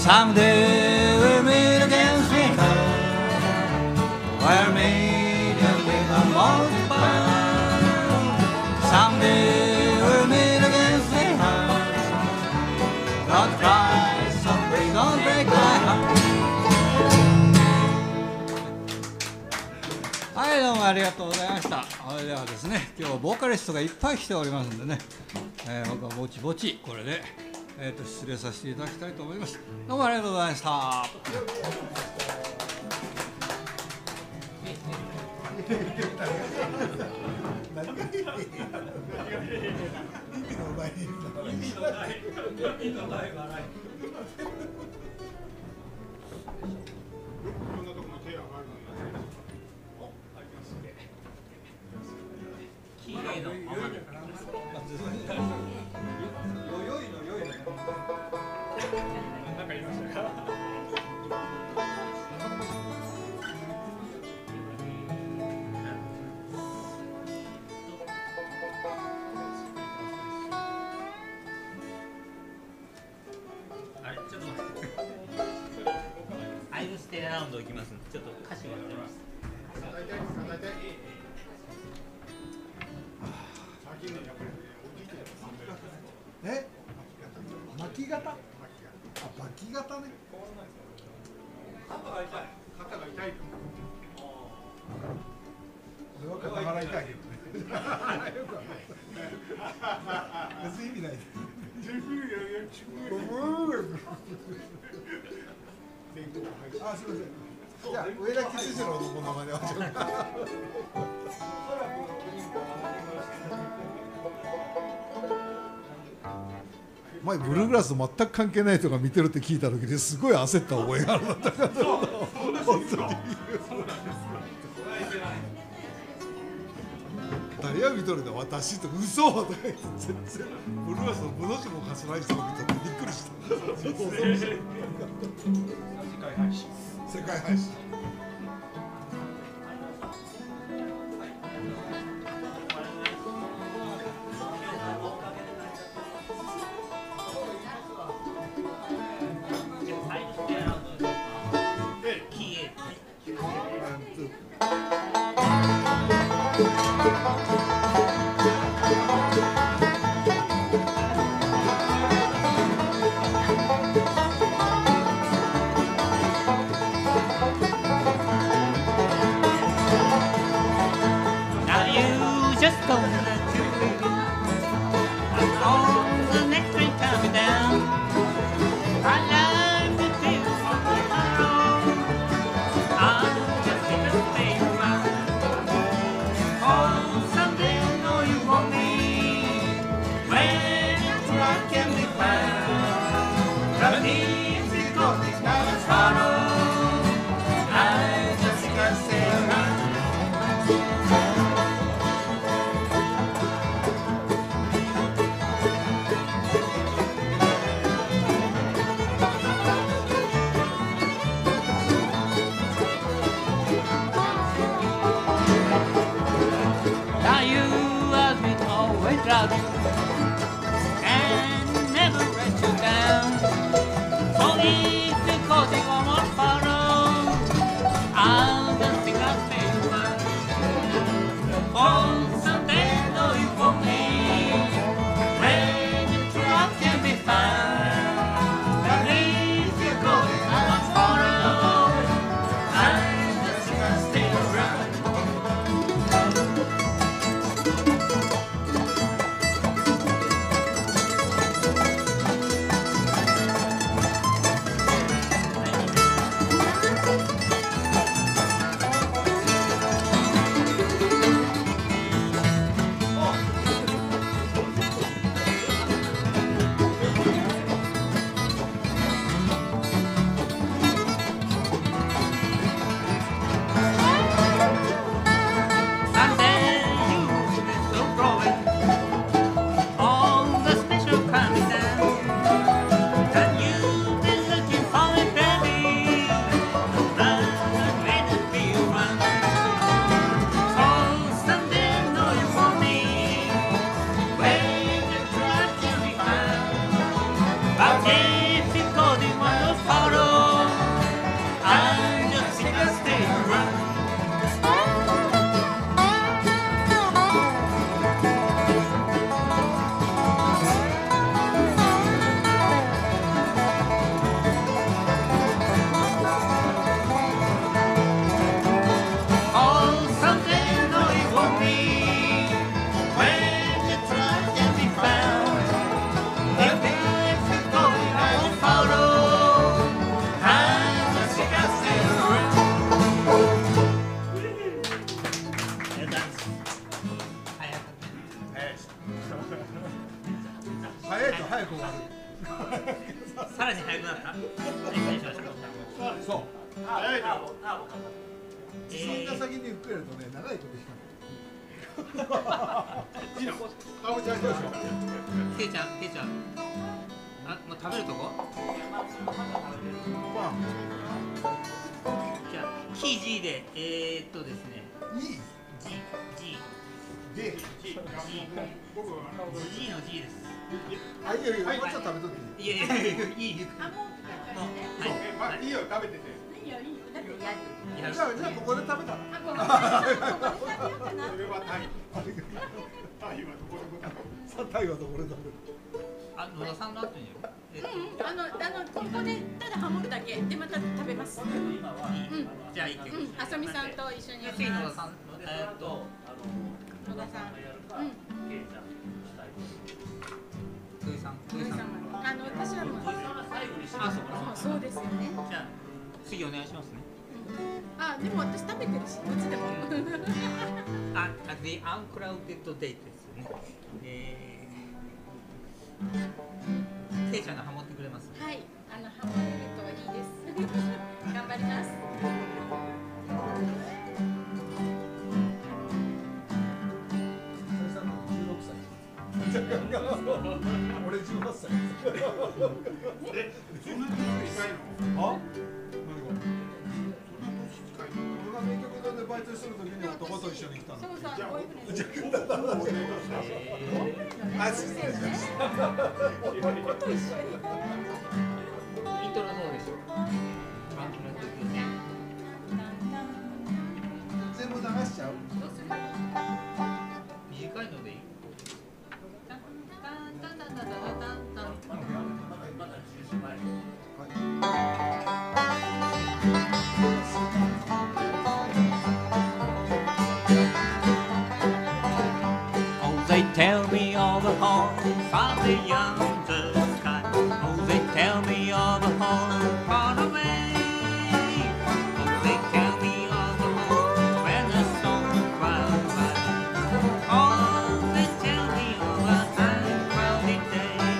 Someday we'll meet again, sweetheart, where millions live on multiply. Someday we'll meet again, sweetheart. Don't cry, so please don't break my heart. はい、どうもありがとうございました。それではですね、今日はボーカリストがいっぱい来ておりますんでね、えー、僕はぼちぼちこれで、えー、と失礼させていただきたいと思います。どうもありがとうございました。 なんか言いましたか。 あれ、ちょっと待って。アイムステイラウンド行きますんで、ちょっと歌詞が出ます。 え？巻き型？あ、巻き型ね。肩が痛い。肩が痛い。それは肩が痛いけどね。別に意味ない。あ、すみません。じゃあ上田吉次郎のものまねはちょっと。前ブルーグラスと全く関係ない人が見てるって聞いた時ですごい焦った覚えがあるんだから本当に誰が見とるんだ私と嘘とか言って全然ブルーグラスの無の字も貸さない人が見とってびっくりした世界配信世界配信早いと早く終わる。 さらに早くなった。はい、失礼しました。 そう。早いと。 えそんなー、 先にゆっくりやるとね、長いことしかない。いいの。あ、お茶どうしよう。 けいちゃん、けいちゃん。あ、もう食べるとこ？じゃあ、キー G で、えー、っとですね。 いい。 G、G、 で、 G、G の G です。 あ、いいよいいよ。もうちょっと食べとっていい。 いやいやいや、いい。 あ、もうはい。 いいよ、食べてて。 いいよいいよ。だってやる。 やるじゃあ、じゃあここで食べたら。 あ、ここでここで食べようかな。 それはタイ。タイはどこでも食べる。タイはどこで食べる。 あ、野田さんの後によ。えっと、 うん、あのあのここでただハモるだけでまた食べます。うん、 いいじゃあ、いいけど。 うん、あさみさんと一緒にや次ります。 野田さん、えーっと、 野田さん。うん。 土井さん、土井さん。 土井さんはあの私はもう。 あ、そうか。 あ、そうですよね。 じゃあ、次お願いしますね。 あ、でも私食べてるし、どっちでも。 あ、あ The Unclouded Date ですよね。えー、ケイちゃんがハモってくれます。 はい、あのハモれるといいです。頑張ります。 俺じゅうはっさい。え、そんなに近いの？あ？俺が名曲堂でバイトするときに男と一緒に来たの。 そうそう、ボーイフレンド。 じゃあ、あ、失礼しました。 男と一緒に。 イントロどうでしょう？ 全部流しちゃう？ どうする？ 短いのでいい？Oh, they tell me of a home far beyond the sky. Oh, they tell me of a home far away. Oh, they tell me of a home where the storm clouds by. Oh, they tell me of a unclouded day.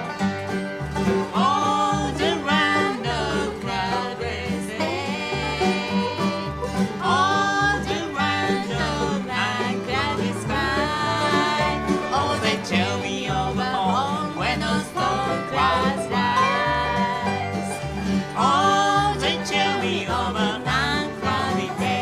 All around the cloudless day. All around the black cloudy sky. Oh, they tell me of a home where no storm clouds rise. Oh, they tell me of an unclouded day.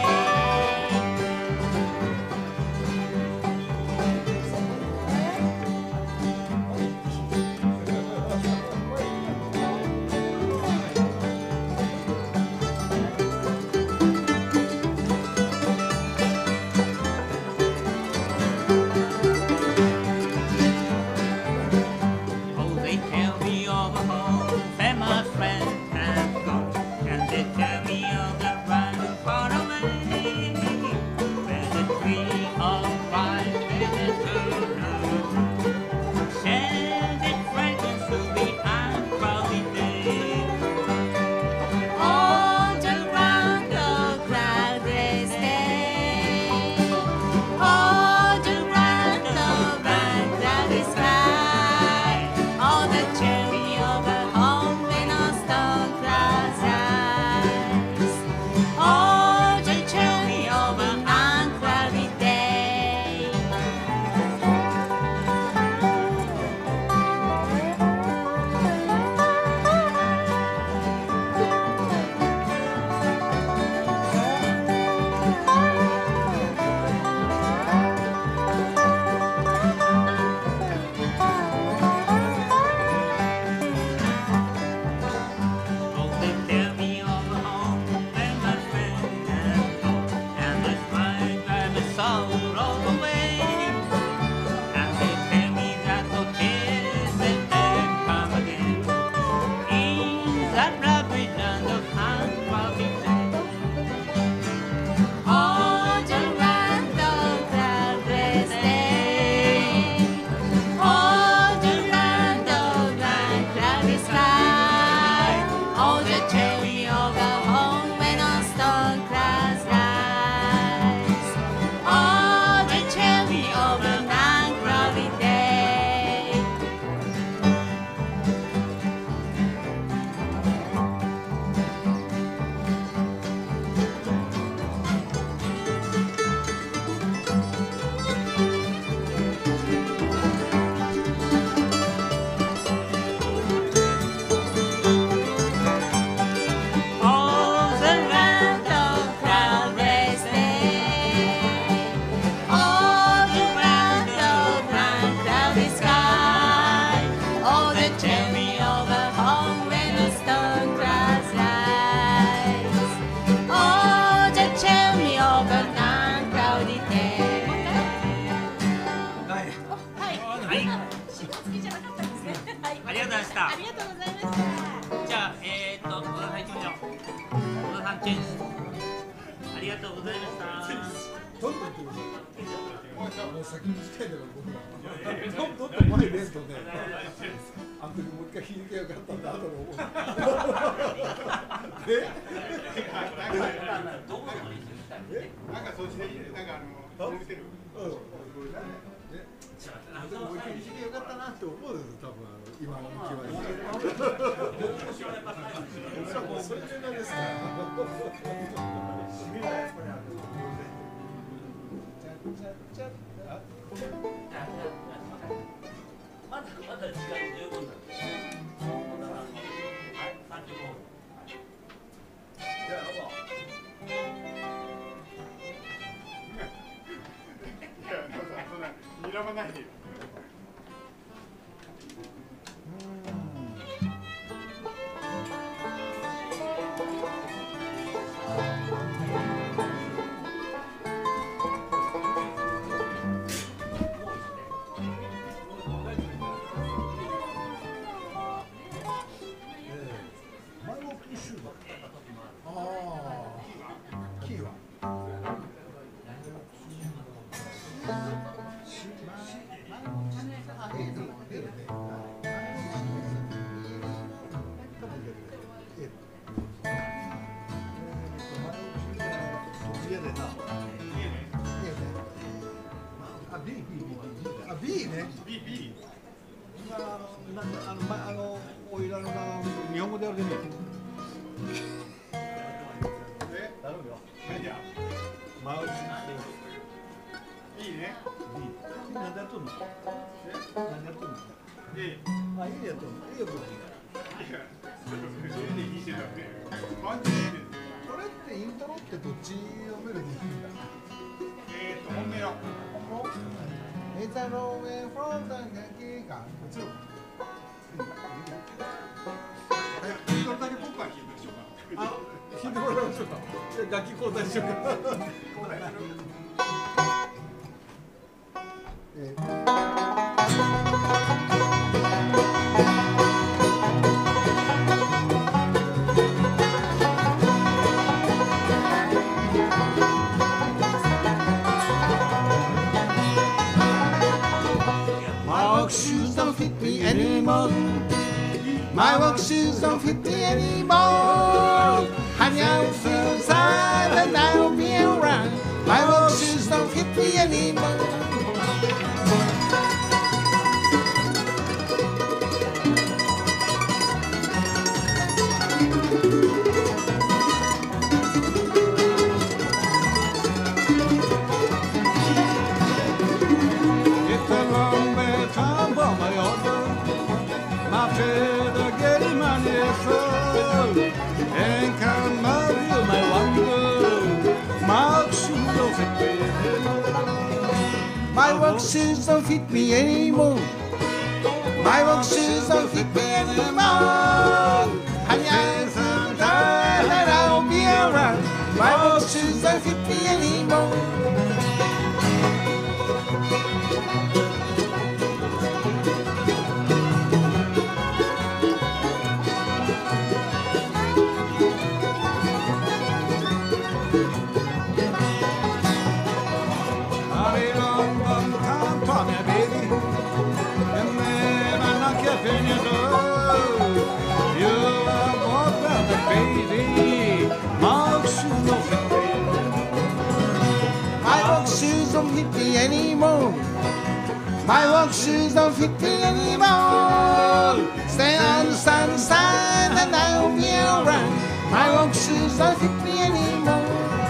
四五月じゃなかったんですね。はい。 ありがとうございましたありがとうございました。 じゃあ、えー、っと、小田さん行きましょう。小田さんチェンジ。ありがとうございました。 どんどん来る。もう先に来たいんだから僕ら。どんどんと前ですとね。あの時もう一回弾いてよかったんだ後で思う。え？え？なんかそっちでいいね。なんかあの見てる。うん。これね。あでももう一回弾いてよかったなって思うです多分今の気は。もうそれぐらいですから。 まだまだ時間十分なんです。はい、三十五。じゃあどうぞ。 いや、そんな睨まないでよ。日本語でやるでね。え？頼むよ。じゃあ。マウス。いいね。いい。何でやっとんの？え？何でやっとんの？いい。あ、いいやっとんの。いいよ、僕。いや、それでいいじゃんね。ワンチーで。それってイントロってどっちのメロディーいいんだ？えーと、本メロ。本メロ？It's a long way from the gate. こっちの。一人だけ僕は弾いてみましょうか。あ、弾いてもらいましょうか。楽器交代しようか。えーMy work shoes don't fit me anymore. My work shoes don't fit me anymore. Honey, I'm so sad and I'll be around. My work shoes don't fit me anymore. It's a long way from my order. My feather getting money soul. And come out you my wonder. My work shoes don't fit me anymore. My work shoes don't fit me anymore. My work shoes don't fit me anymore. Honey, I'm so tired that I'll be around. My work shoes don't fit me anymore. Don't fit me anymore. My work shoes don't fit me anymore. Stay on the sunny side and I'll be around. My work shoes don't fit me anymore.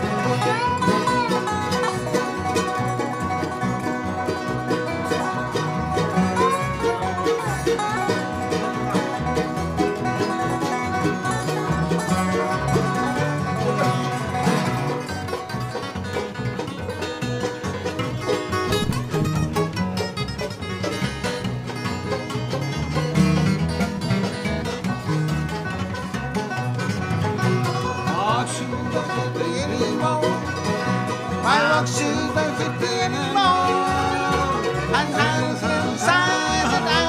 My work shoes don't fit me anymore. And hands inside and I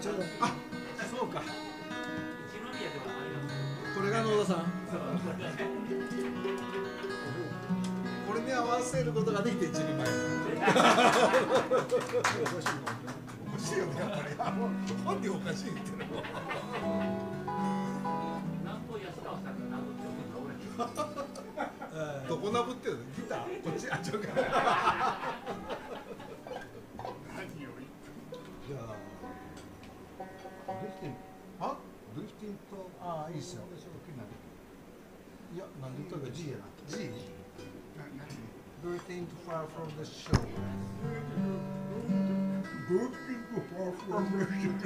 ちょうどあそうか一宮ではあります。 これが野田さんこれに合わせることができて一人前欲しいよねやっぱり。本人おかしいっての。 南方安川さんが殴っておけば俺。 どこなぶってるの？ギター？こっちあっちゃうから。何より。じゃあリフティングあリフティングとあいいっすよ。いやなんで言ったか G やな G。Drifting too far from the shore. Drifting too far from the shore.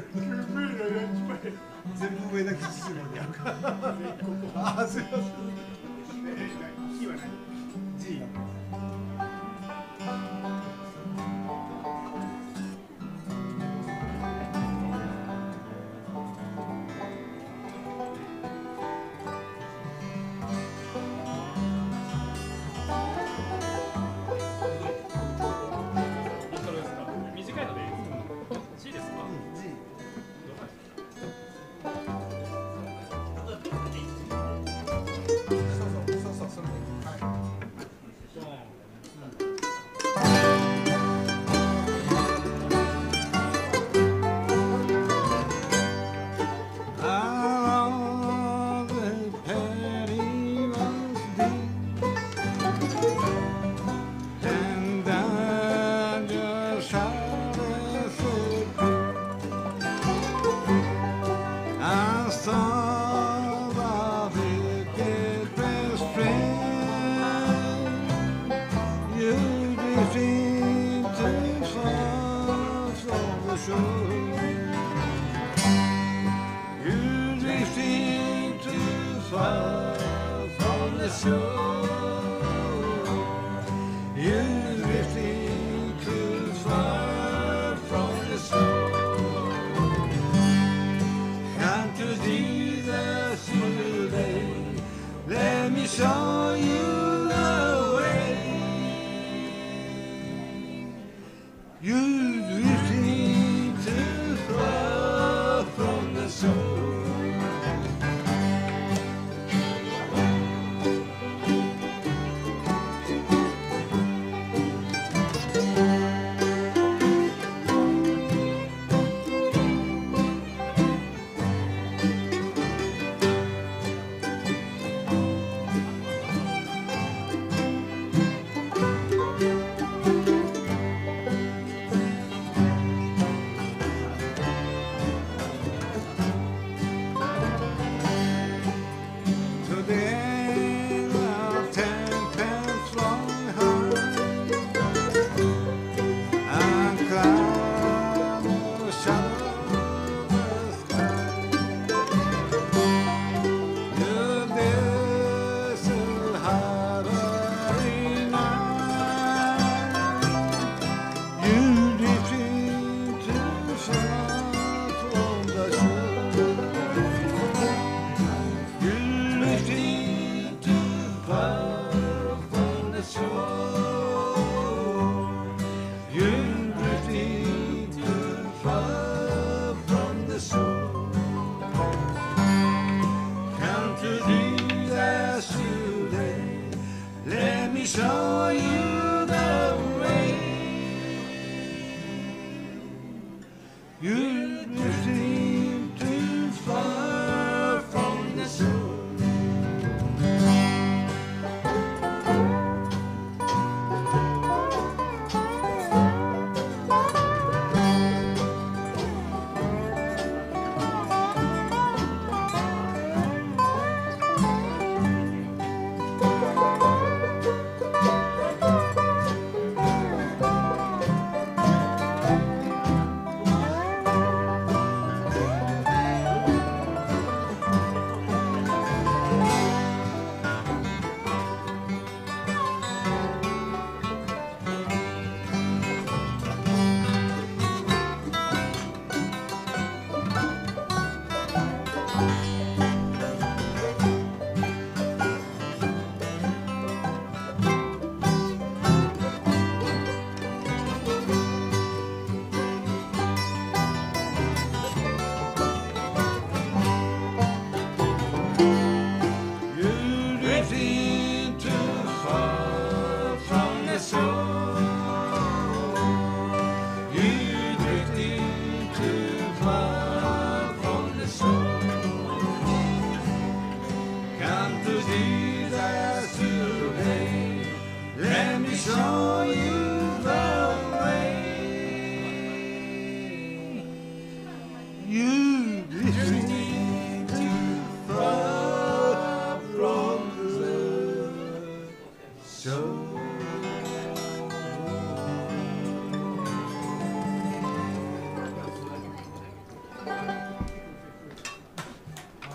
全部上だけするのにやるから。あすいません。G は何 ？G。 短いのでいいですか？ G ですか？ G。そうそうそうそうそれではい。 Show you the way. You drifting too far from the shore. Show you the way. You're drifting too far from the shore.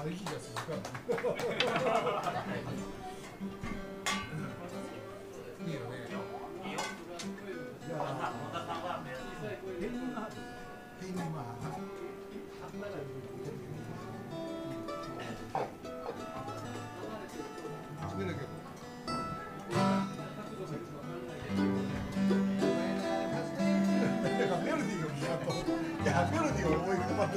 まだ息がするから。いいよね。じゃあ、ペンギンマー。ペンギンマー。メロディーを聞かんと、いや、メロディーを思い浮かばんと。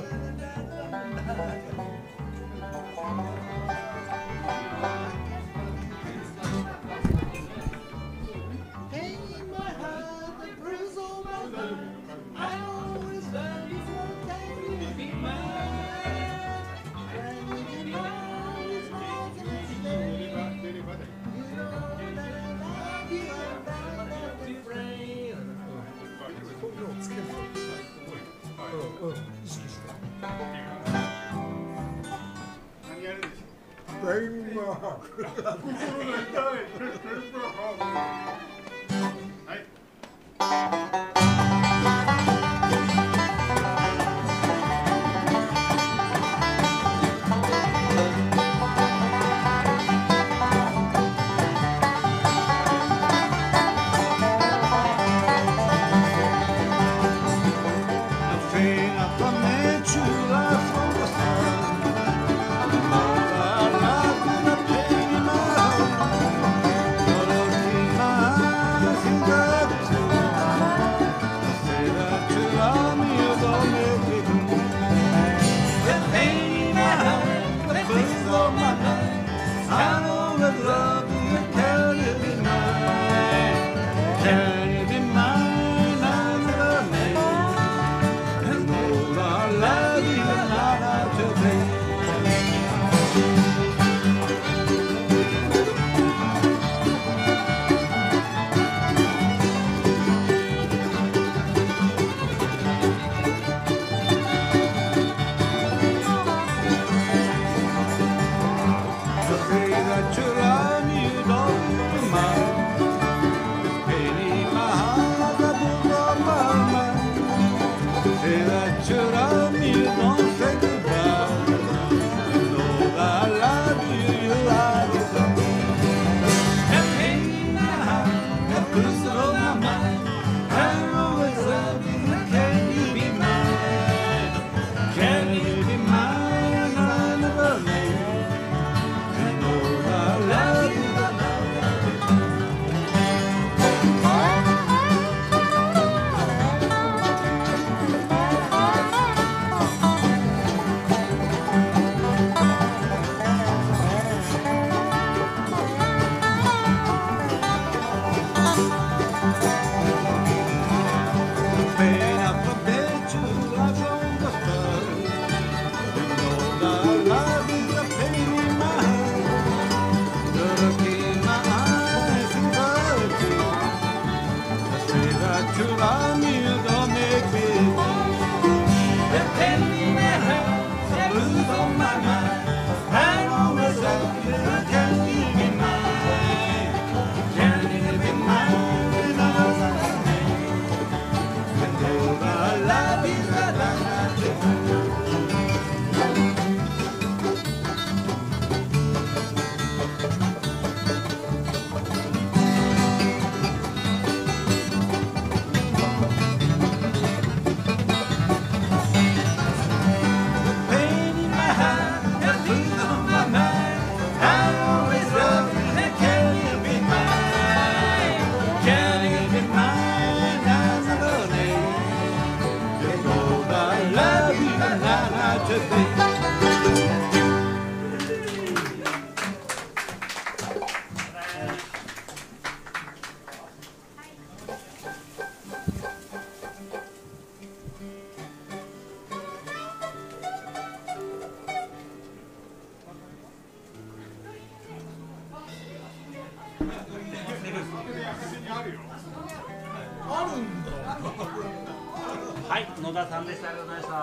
はい、野田さんでした。ありがとうございました。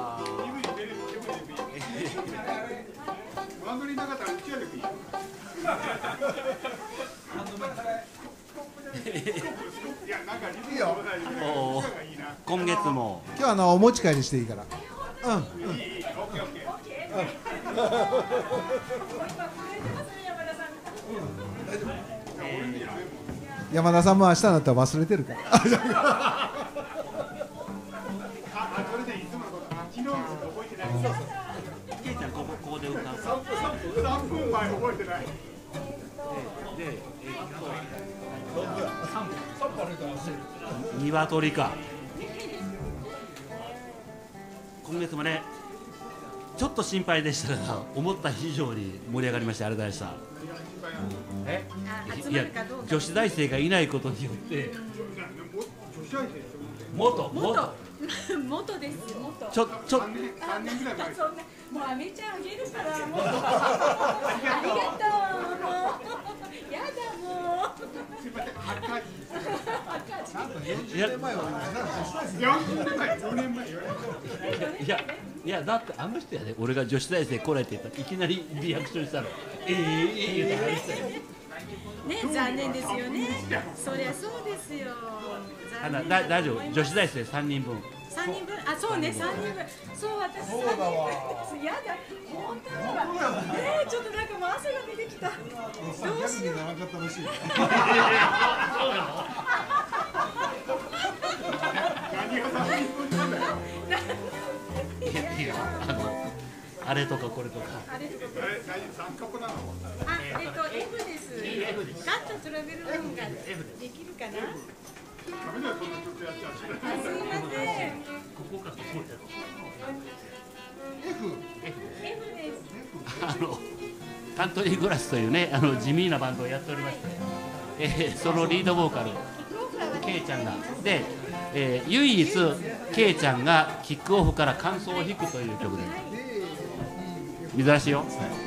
バンドになかったら打ち上げていい。いや、なんかいいよ。 今月も。 今日はあのお持ち帰りしていいから。うん。 いい。オッケー。 山田さんも明日になったら忘れてるから。 あ、それでいつものこと、昨日のこと覚えてない。 ケイちゃんここここで歌う。 三分前覚えてない。 で、えー、鶏か。今月もね、ちょっと心配でしたが、思った以上に盛り上がりまして、ありがとうございました。え、いや、女子大生がいないことによって。元、元。 元です。元。 ちょ、ちょ。 そんな、もうあめちゃんあげるから、もう。ありがとう。もう。やだ、もう。 よんじゅうねんまえはよんじゅうねんまえ、よねんまえ。 いや、いや、だって、あの人やで、俺が女子大生来ないって言ったら、いきなりリアクションしたの。ええ、ええ、言って話したよ。 ね、残念ですよね。そりゃそうですよ。 あの、だ、大丈夫、女子大生三人分。 三人分、あ、そうね、三人分。そう、私三人分です。やだ、本当だ。ねえ、ちょっとなんかもう汗が出てきた。どうしよう。 なかったらしい。 いや、いや、あの、あれとかこれとか。 あれとかこれ。 三角なの。 あ、えっと、F です。ガッとトラベル分ができるかな。あ、すいません。 ここか、ここやろ。 F。 F です。 あの、カントリーグラスというね、あの地味なバンドをやっておりまして。えー、そのリードボーカル。ケイちゃんが。で、えー、唯一、ケイちゃんがキックオフから感想を弾くという曲で。珍しいよ。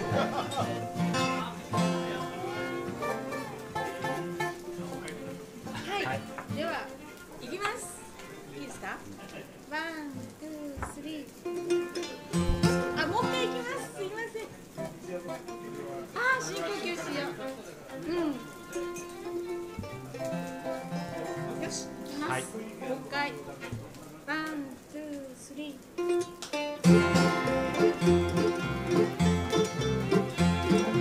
はい、では、いきます。いいですか。ワン、ツー、スリー。あ、もう一回いきます。すいません。あー、深呼吸しよう。うん。よし、いきます。 はい、 もう一回。ワン、ツー、スリー。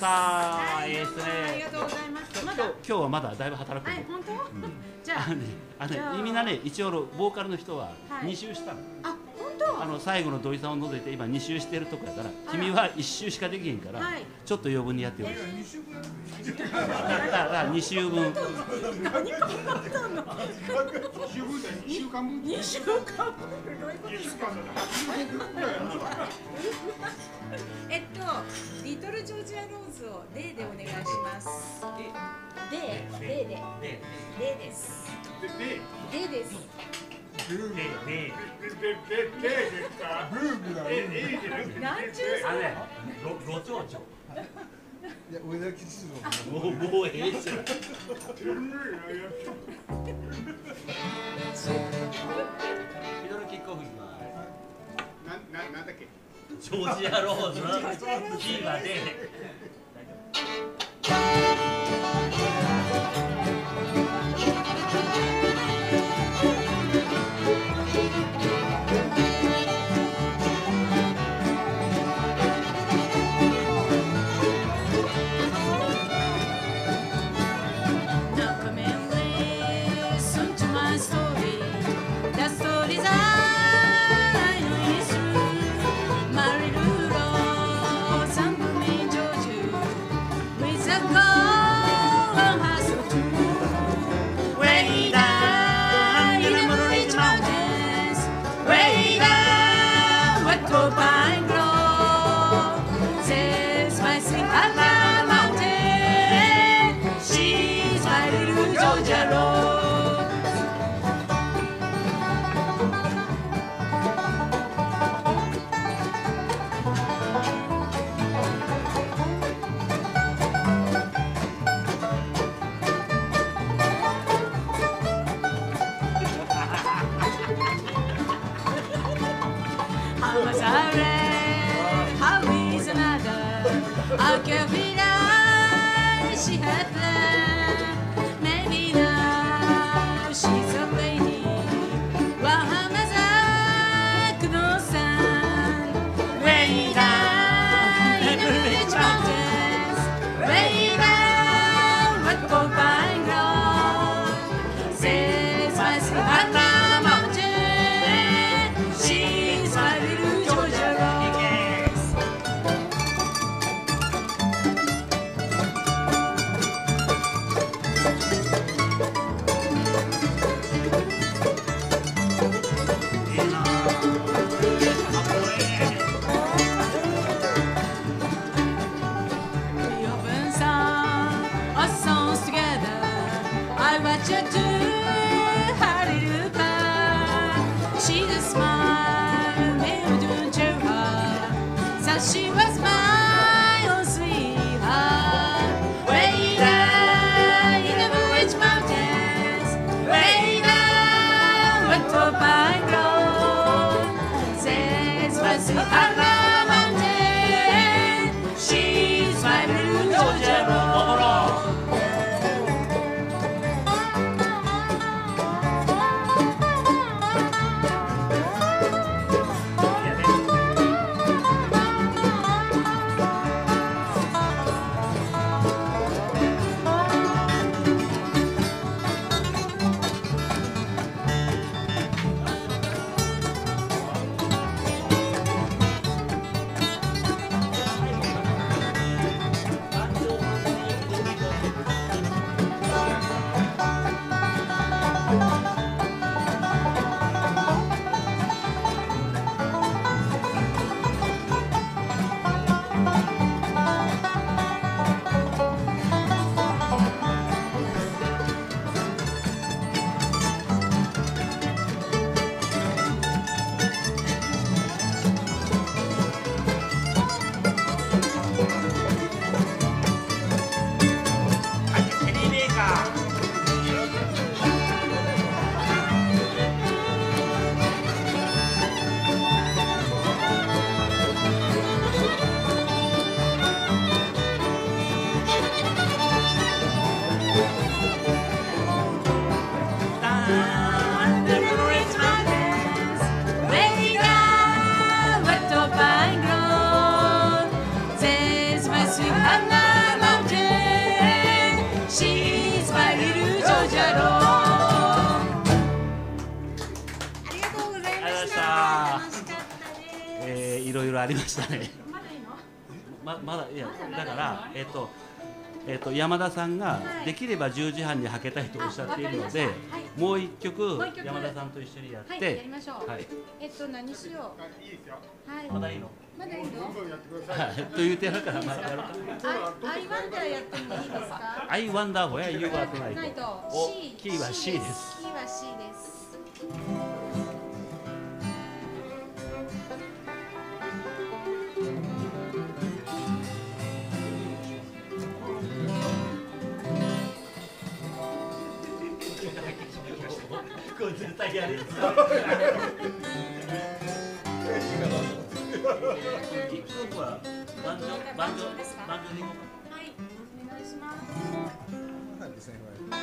したいいですね。 ありがとうございます。まだ今日今日はまだだいぶ働くよ。 はい、本当？じゃああのね、あのねじゃあみんなね、一応ボーカルの人ははいに周したの。 あ、本当？ あの最後の土井さんを除いて今に周してるとこやから、君はいっ周しかできへんから、 はいちょっと余分にやってほしい。 二週分やるだからに周分。 何考えたの？ 二週分だよ。一週間分。 二週間分。どういうことですか？えっと、リトルジョージアローズをレイでお願いします。レイ、レイで、レイです。レイです。 ブームだ。ででででですか。ブームだ。ええじゃなくて。 何十歳？ あれご長女いや上田吉郎もうもうええじゃんミドルキックオフしますなななんだっけ。 ジョージアローズキーマで my little Jojaro ありがとうございまし。 ありがとうございましたた。 楽しかったです。 えー、いろいろありましたね。 まだいいの？ ままだいやだからえっ、とえっ、と山田さんができればじゅうじはんにはけたいとおっしゃっているので、 あわかりましたはいもう一曲もう一曲山田さんと一緒にやって、 はい、やりましょう。 はいえっと何しよいいですよ。 う。はい。 まだいいの？ まだいいの？ どんどんやってください。 はいと言ってるからまだやるか。 アイアイワンダーやってもいいですか？ I wonder where you are ナイ tonight。 ト。 お C キーは C です。 キーは C です。 これ絶対やる。キックオフはバンジョバンジョバンジョでいこうか。 はい、お願いします。 なんですねこれ。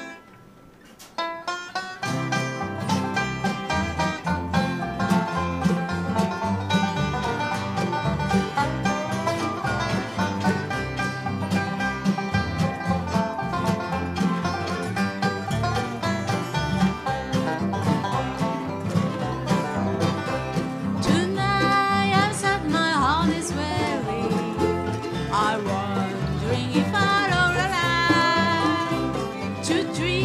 Tonight I'm sad, my heart is weary. I'm wondering if I'll alright to dream.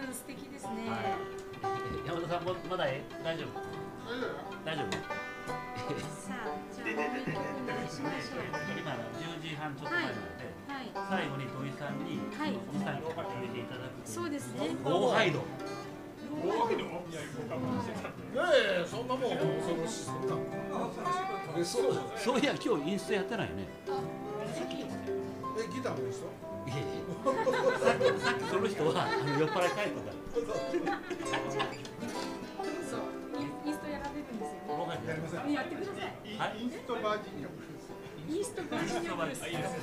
分素敵ですね。 山田さんもまだえ大丈夫大丈夫さあ、じゃあもう一曲お願いしましょう。 今のじゅうじはんちょっと前なので、 はい。 最後に土井さんにはいにさん曲入れていただくそうですね。 ゴーハイド大きいの？いや、いや、そんなもん恐ろしい。そんな。そう。 そういや今日インスタやってないよねえ、ギターの人？ いやいやさっきその人はあの酔っ払い帰ったからそう、インストやられるんですよゴーハイドやりません。 ね。やってください。 はいインストバージニアブルース。 インストバージニアブルース。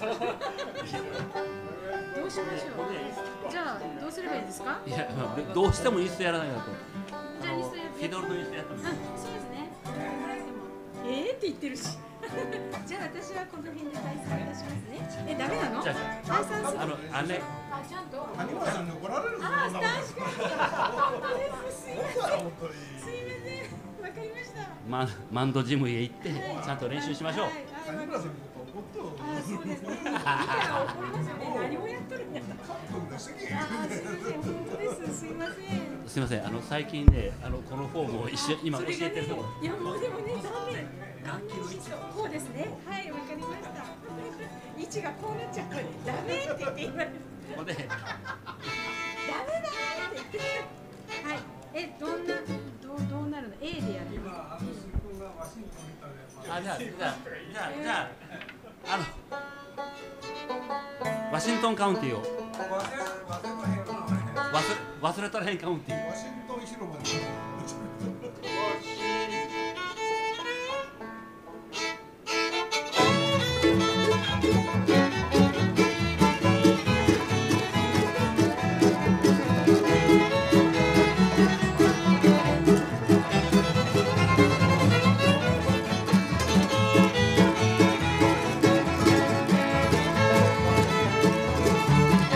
どうしましょう。じゃあどうすればいいですか。 いやどうしてもインスタやらないとじゃあインストやフィドルのインスタやったのあ、そうですね。えーって言ってるし。じゃあ私はこの辺で退散いたしますね。え、ダメなの？ じゃ退散する。 あのあれあ、ちゃんと。 谷村さんに怒られるぞ。 あ、 そんなもん確かに。本当です。すいません。 本当に。 すいません。わかりました。 ママンドジムへ行ってちゃんと練習しましょうはい、はい、 谷村さんに怒ってよ。 あ、そうですね。見たら怒りますよね。何をやっとるんだ。 僕出してけ。 あ、すいません。本当です。すいません。 すみませんあの最近ねあのこのフォームを一緒今教えてるところいやもうでもね、ダメ。楽器の位置こうですね。はい、わかりました。位置がこうなっちゃった。ダメって言って言われる。 ここでダメだって言ってる。はい。え、どんなどうどうなるの？ A でやる。 今あの新聞がワシントンにいたで、 あじゃあじゃあじゃあじゃああのワシントンカウンティを忘れ忘れたへんのね。 忘れ忘れたらへんカウンティワシントン広場に。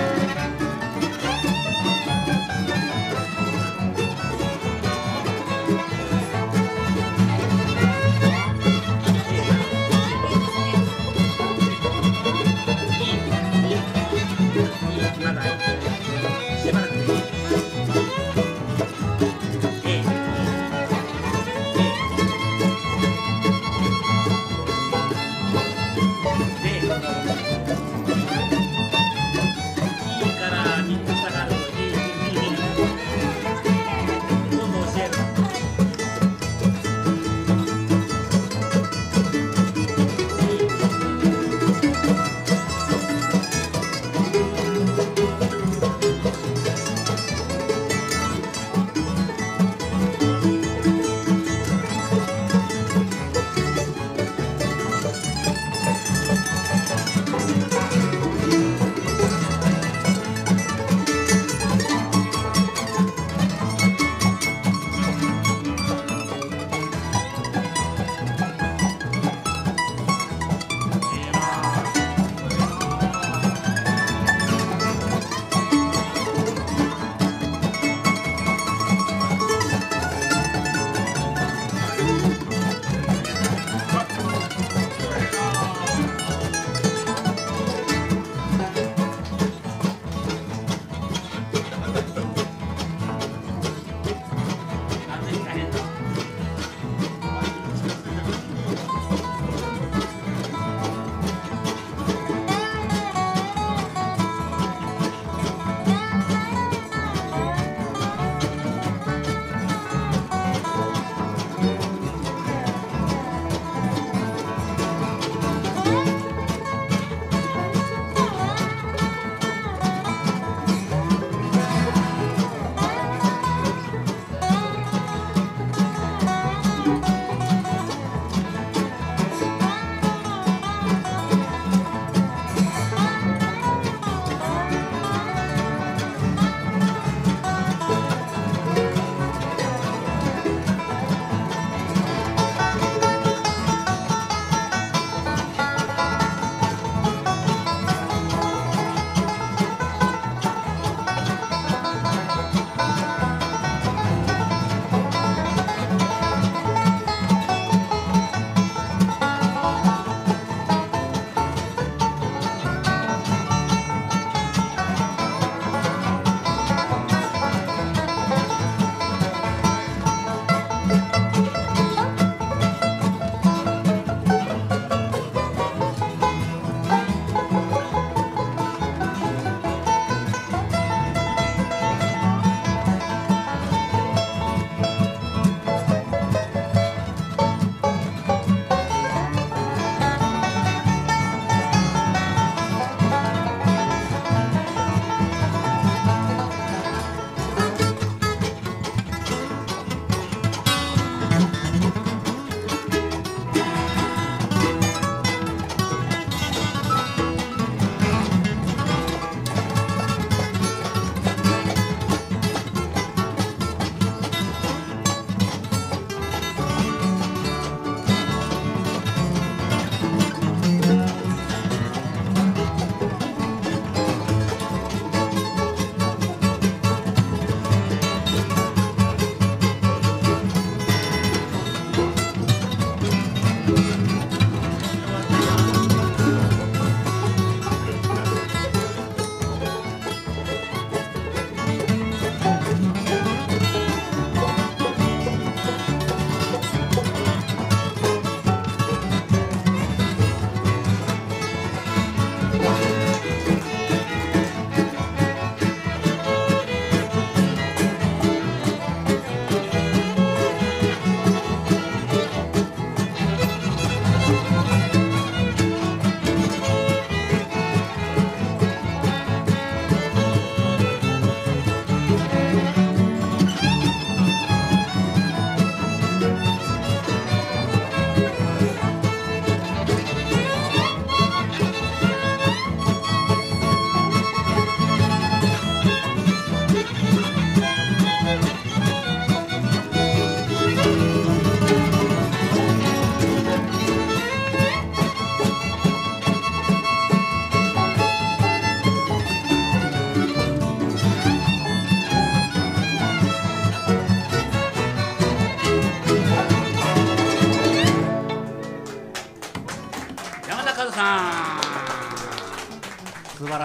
「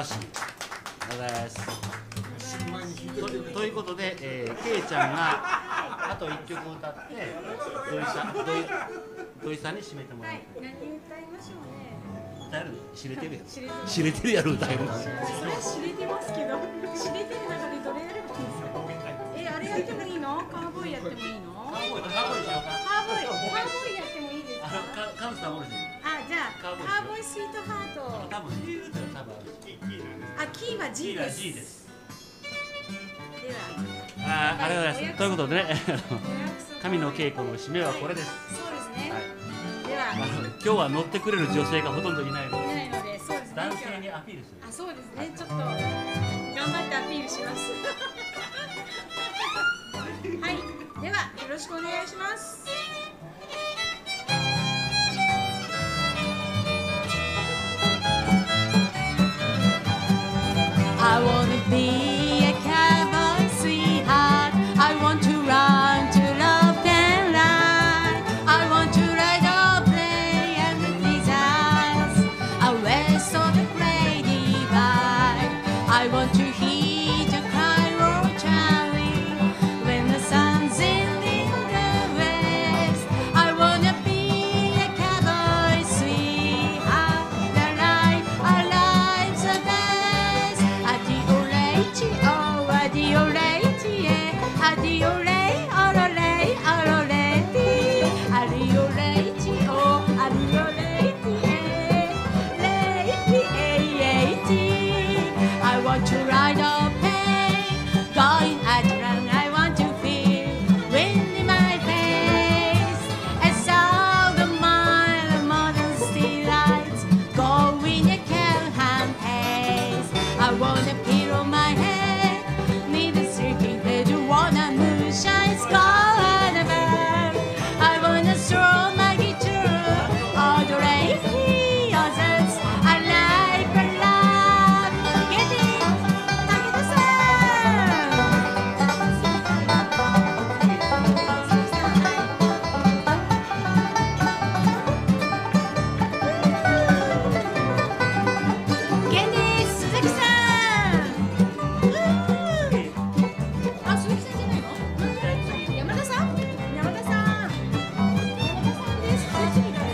らしい。ありがとうございます。と, ということで、えー、けいちゃんがあといっきょく歌って土井さん、土井土井さんに締めてもらう。 はい、何歌いましょうね。 歌えるの？知れてるやろ。 知れてる知れてるやろ、歌えるの。 それ知れてますけど、知れてる中でどれやればいいんですか。え、あれやってもいいの？カーボーイやってもいいの？ カーボーイ、カーボーイしようか。 カーボーイ、カーボーイやってもいいですか。 あの、か、カウンさんおるし。 あ、じゃあ、カカーボーイーボーイスイートハート。 多分、言うたら多分ある。 あ、キーは G です。 G です。 では、 あ、ありがとうございます。ということでね、 お約束神の稽古の締めはこれです。 そうですね。 はい。 では、 あの、今日は乗ってくれる女性がほとんどいないので、 いないので、そうですね。 男性にアピールする。 あ、そうですね。ちょっと頑張ってアピールします。はい。では、よろしくお願いします。 I wanna be a cowboy sweetheart. I want to run to love and light. I want to ride or play and the desires. I west of the great divide. I want to hear the cry or Charlie when the sun's in the west. I wanna be a cowboy sweetheart. The life our lives are best. Addio lei, oh, addio lei, addio lei, oro lei, oro lei, addio lei, oh, addio lei, lei, I want to ride or pay, going at run, I want to feel wind in my face. As all the mile modern steel lights go in a can pace. I wanna pillow my head, need a streaking head, wanna moonshine sky and above. I wanna throw my guitar, all the lady others, I like a love. Get it, Get it, 鈴木さん。あ、鈴木さんじゃないの？山田さん？山田さん。山田さんです。次誰？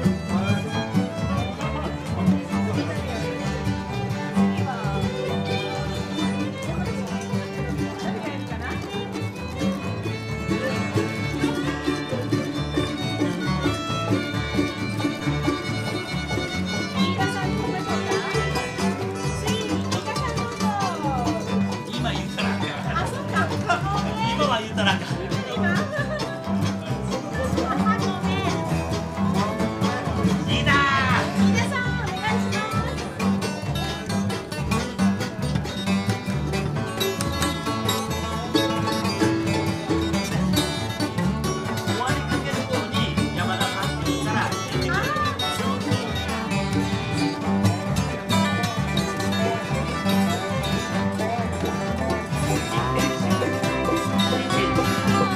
次は山田さん。誰がやるかな？飯田さんに行きましょうか。次、飯田さんどうぞ。 今言ったらあ、そっか。 今は言ったらあかん今。あ、ごめん。 いいな飯田さん、お願いします。 終わりかける頃に山田さんって言ったら言ってくれる。 あ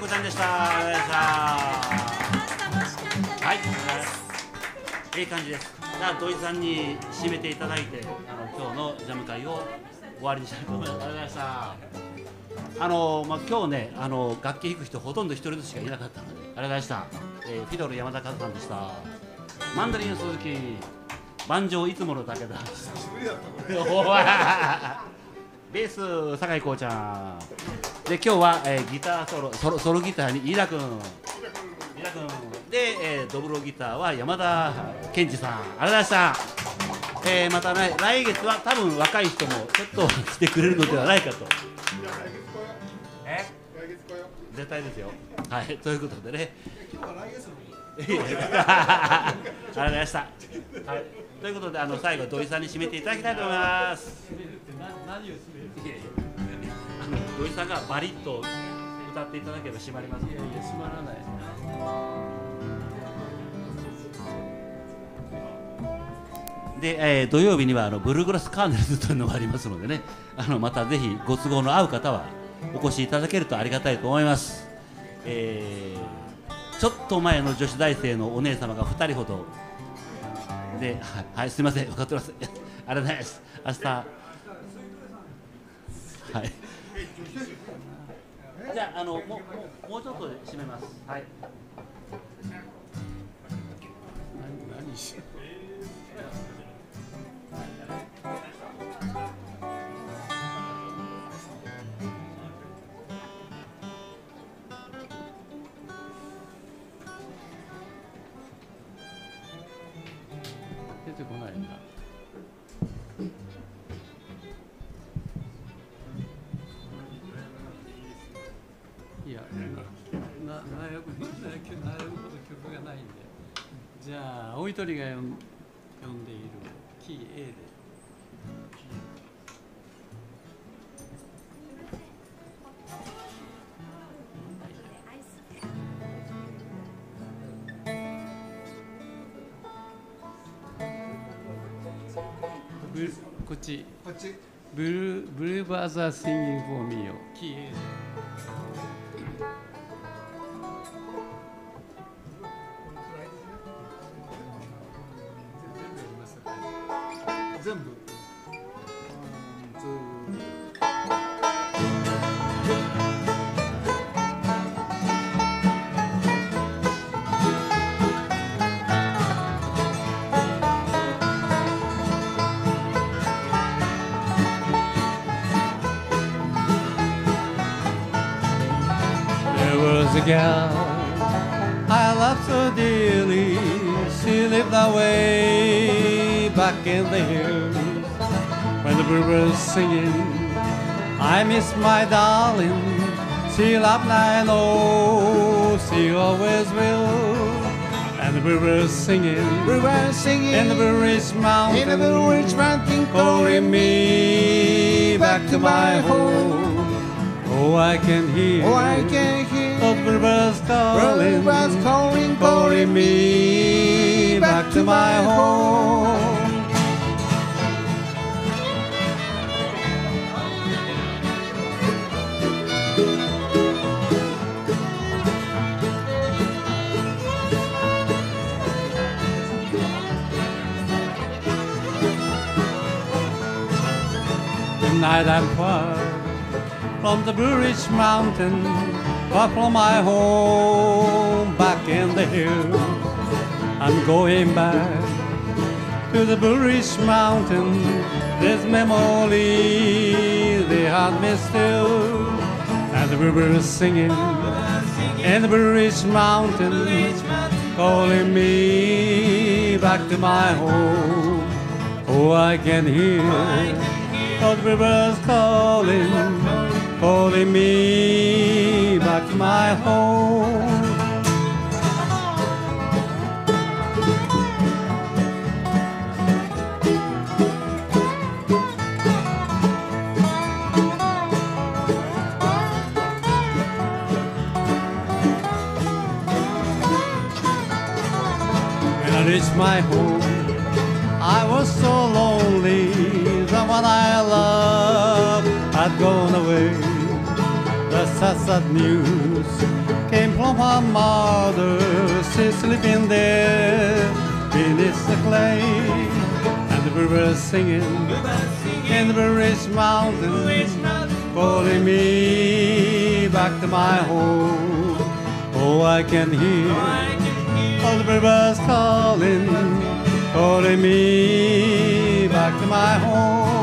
子ちゃんでした。ありがとうございました。 楽しかったです。 はい、いい感じです。じゃあ土井さんに締めていただいて、あの今日のジャム会を終わりにしたいと思います。ありがとうございました。あのまあ今日ね、あの楽器弾く人ほとんど一人ずつしかいなかったので、ありがとうございました。えー、フィドル山田和さんでした。マンドリン鈴木、バンジョーいつもの武田。久しぶりだったこれ。ベース酒井こうちゃん。で今日は、えー、ギターソロソロソロギターに飯田君。飯田君で、えー、ドブロギターは山田健二さん。ありがとうございました。えー、またね来月は多分若い人もちょっと来てくれるのではないかと。え？来月来よう。絶対ですよ。はい、ということでね。今日は来月の。ありがとうございました。はい、ということであの最後土井さんに締めていただきたいと思います。 何を締める？ あの土井さんがバリッと歌っていただければ締まります。いやいや締まらない。 で、えー、土曜日にはあのブルーグラスカーネルズというのがありますのでね、あのまたぜひご都合の合う方はお越しいただけるとありがたいと思います。えー、ちょっと前の女子大生のお姉様がふたりほどで、はい、はい、すみません、分かってます。ありがとうございます。明日、はい。じゃあ、あのもうもうもうちょっとで締めます。はい。 何何し。出てこないんだ。いや、な、な、なやぶ、なやぶほど曲がないんで。じゃあ、お一人が読ん、読んでいるキー A で。こっち。こっち。ブルー、ブルーバーザーシンギングフォーミーよ。キー A で。全部。A girl I loved so dearly, she lived away back in the hills. When the bird was singing, I miss my darling. She loved I know, she always will. And the bird was singing, bird was singing in the Blue Ridge Mountain, in the Blue Ridge Mountain, calling me back to my home. Oh, I can hear, oh, I can hear the birds calling, birds calling, calling me back to my home. Tonight I'm far from the Blue Ridge Mountain, far from my home back in the hills. I'm going back to the Blue Ridge Mountain. This memory they haunt me still. And the river is singing in the Blue Ridge Mountain, calling me back to my home. Oh, I can hear the rivers calling, calling me back to my home. When I reached my home, I was so lonely. The one I loved had gone away. The sad, sad news came from her mother. She's sleeping there beneath the clay, and the river singing in the rich mountain, calling me back to my home. Oh, I can hear all the rivers calling, calling me back to my home.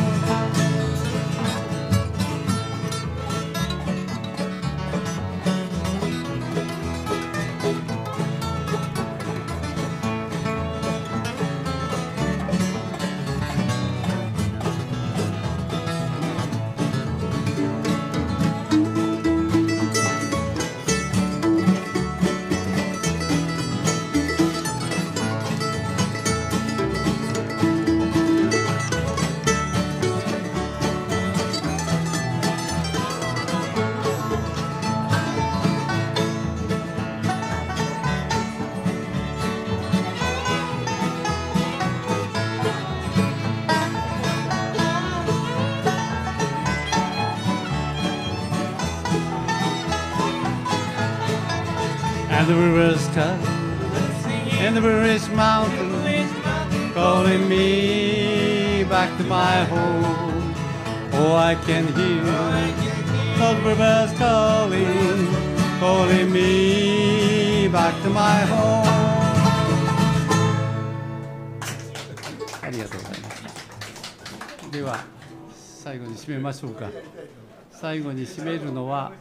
And the rivers cut in the rich mountain, calling me back to my home. Oh, I can hear those rivers calling, calling me back to my home. ありがとうございます。では最後に締めましょうか。最後に締めるのは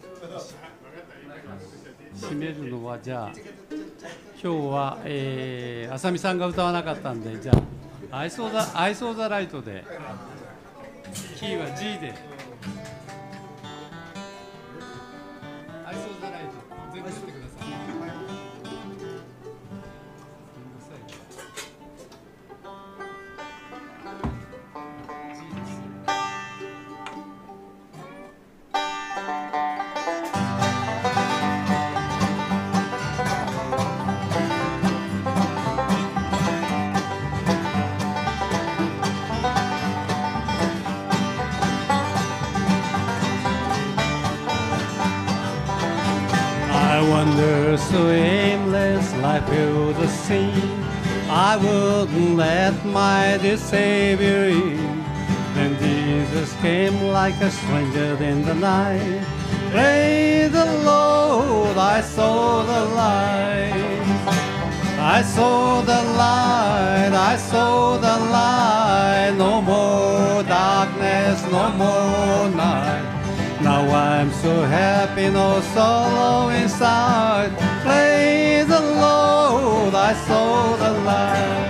締めるのはじゃあ今日は、えー、あさみさんが歌わなかったんで、じゃあ「I saw the, I saw the light」でキーは G で「I saw the light」全部言ってください。Wonder so aimless life filled the scene. I wouldn't let my dear Savior in. Then Jesus came like a stranger in the night. Praise the Lord, I saw the light. I saw the light, I saw the light. No more darkness, no more night. Now I'm so happy, no sorrow inside. Praise the Lord, I saw the light.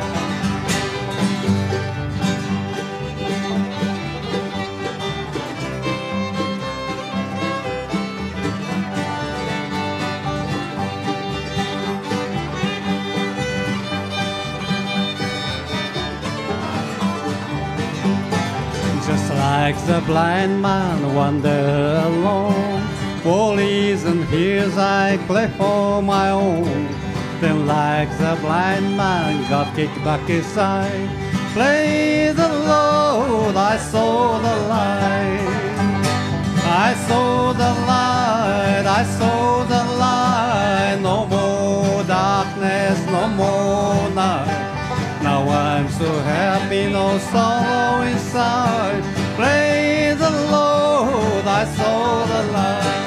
Just like the blind man wander alone, walleys and hills I cleft for my own. Then like the blind man God kicked back his side. Praise the Lord, I saw the light. I saw the light, I saw the light. No more darkness, no more night. Now I'm so happy, no sorrow inside. Praise the Lord, I saw the light.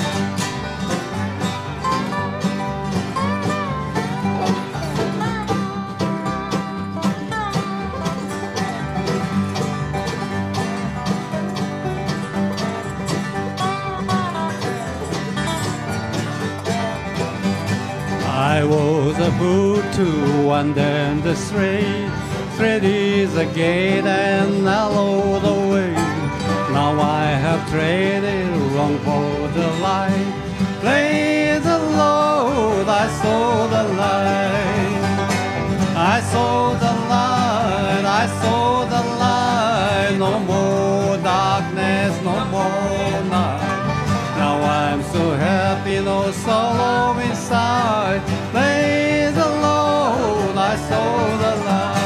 I was a fool to wander in the street. Straight is the gate and narrow the way. Now I have traded wrong for the light. Praise the Lord, I saw the light. I saw the light, I saw the light. No more darkness, no more night. Now I'm so happy, no sorrow inside. Praise the Lord, I saw the light.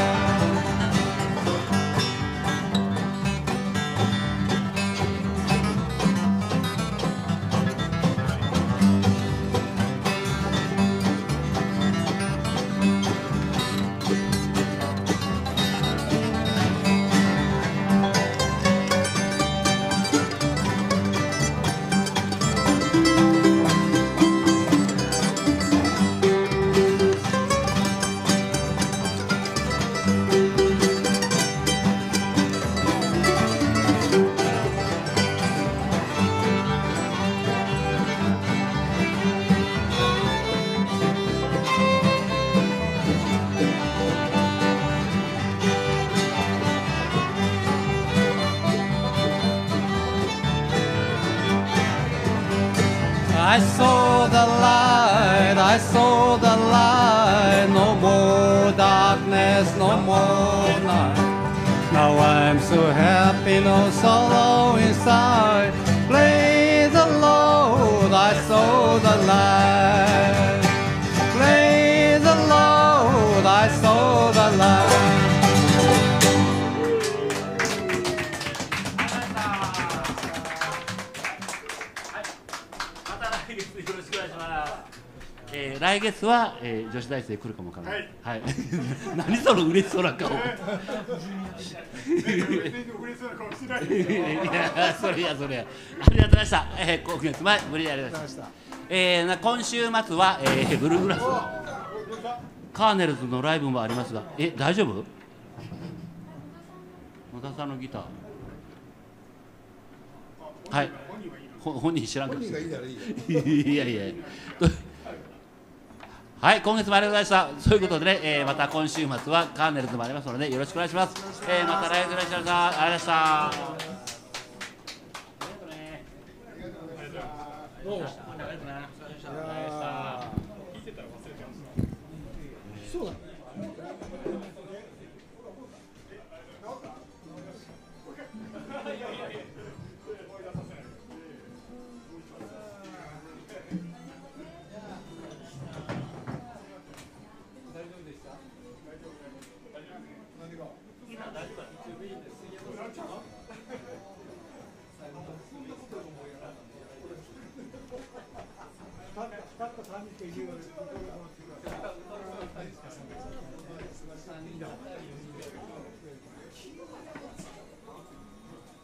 I saw the light, I saw the light. No more darkness, no more night. Now I'm so happy, no sorrow inside. Praise the Lord, I saw the light. Praise the Lord, I saw the light. えー、来月は、えー、女子大生来るかもわからない。はい。はい、何その嬉しそうな顔。いや、それやそれや。ありがとうございました。えー、今月前無理やりました。えー、な今週末は、えー、ブルーグラスカーネルズのライブもありますが、え大丈夫？野田さんのギター。はい。本人知らんけど。いやいや。はい、今月もありがとうございました。そういうことでね、えー、また今週末はカーネルズもありますので、よろしくお願いします。えー、また来月お願いします。ありがとうございました。どうも。 そうだ。たったさんにんで言うより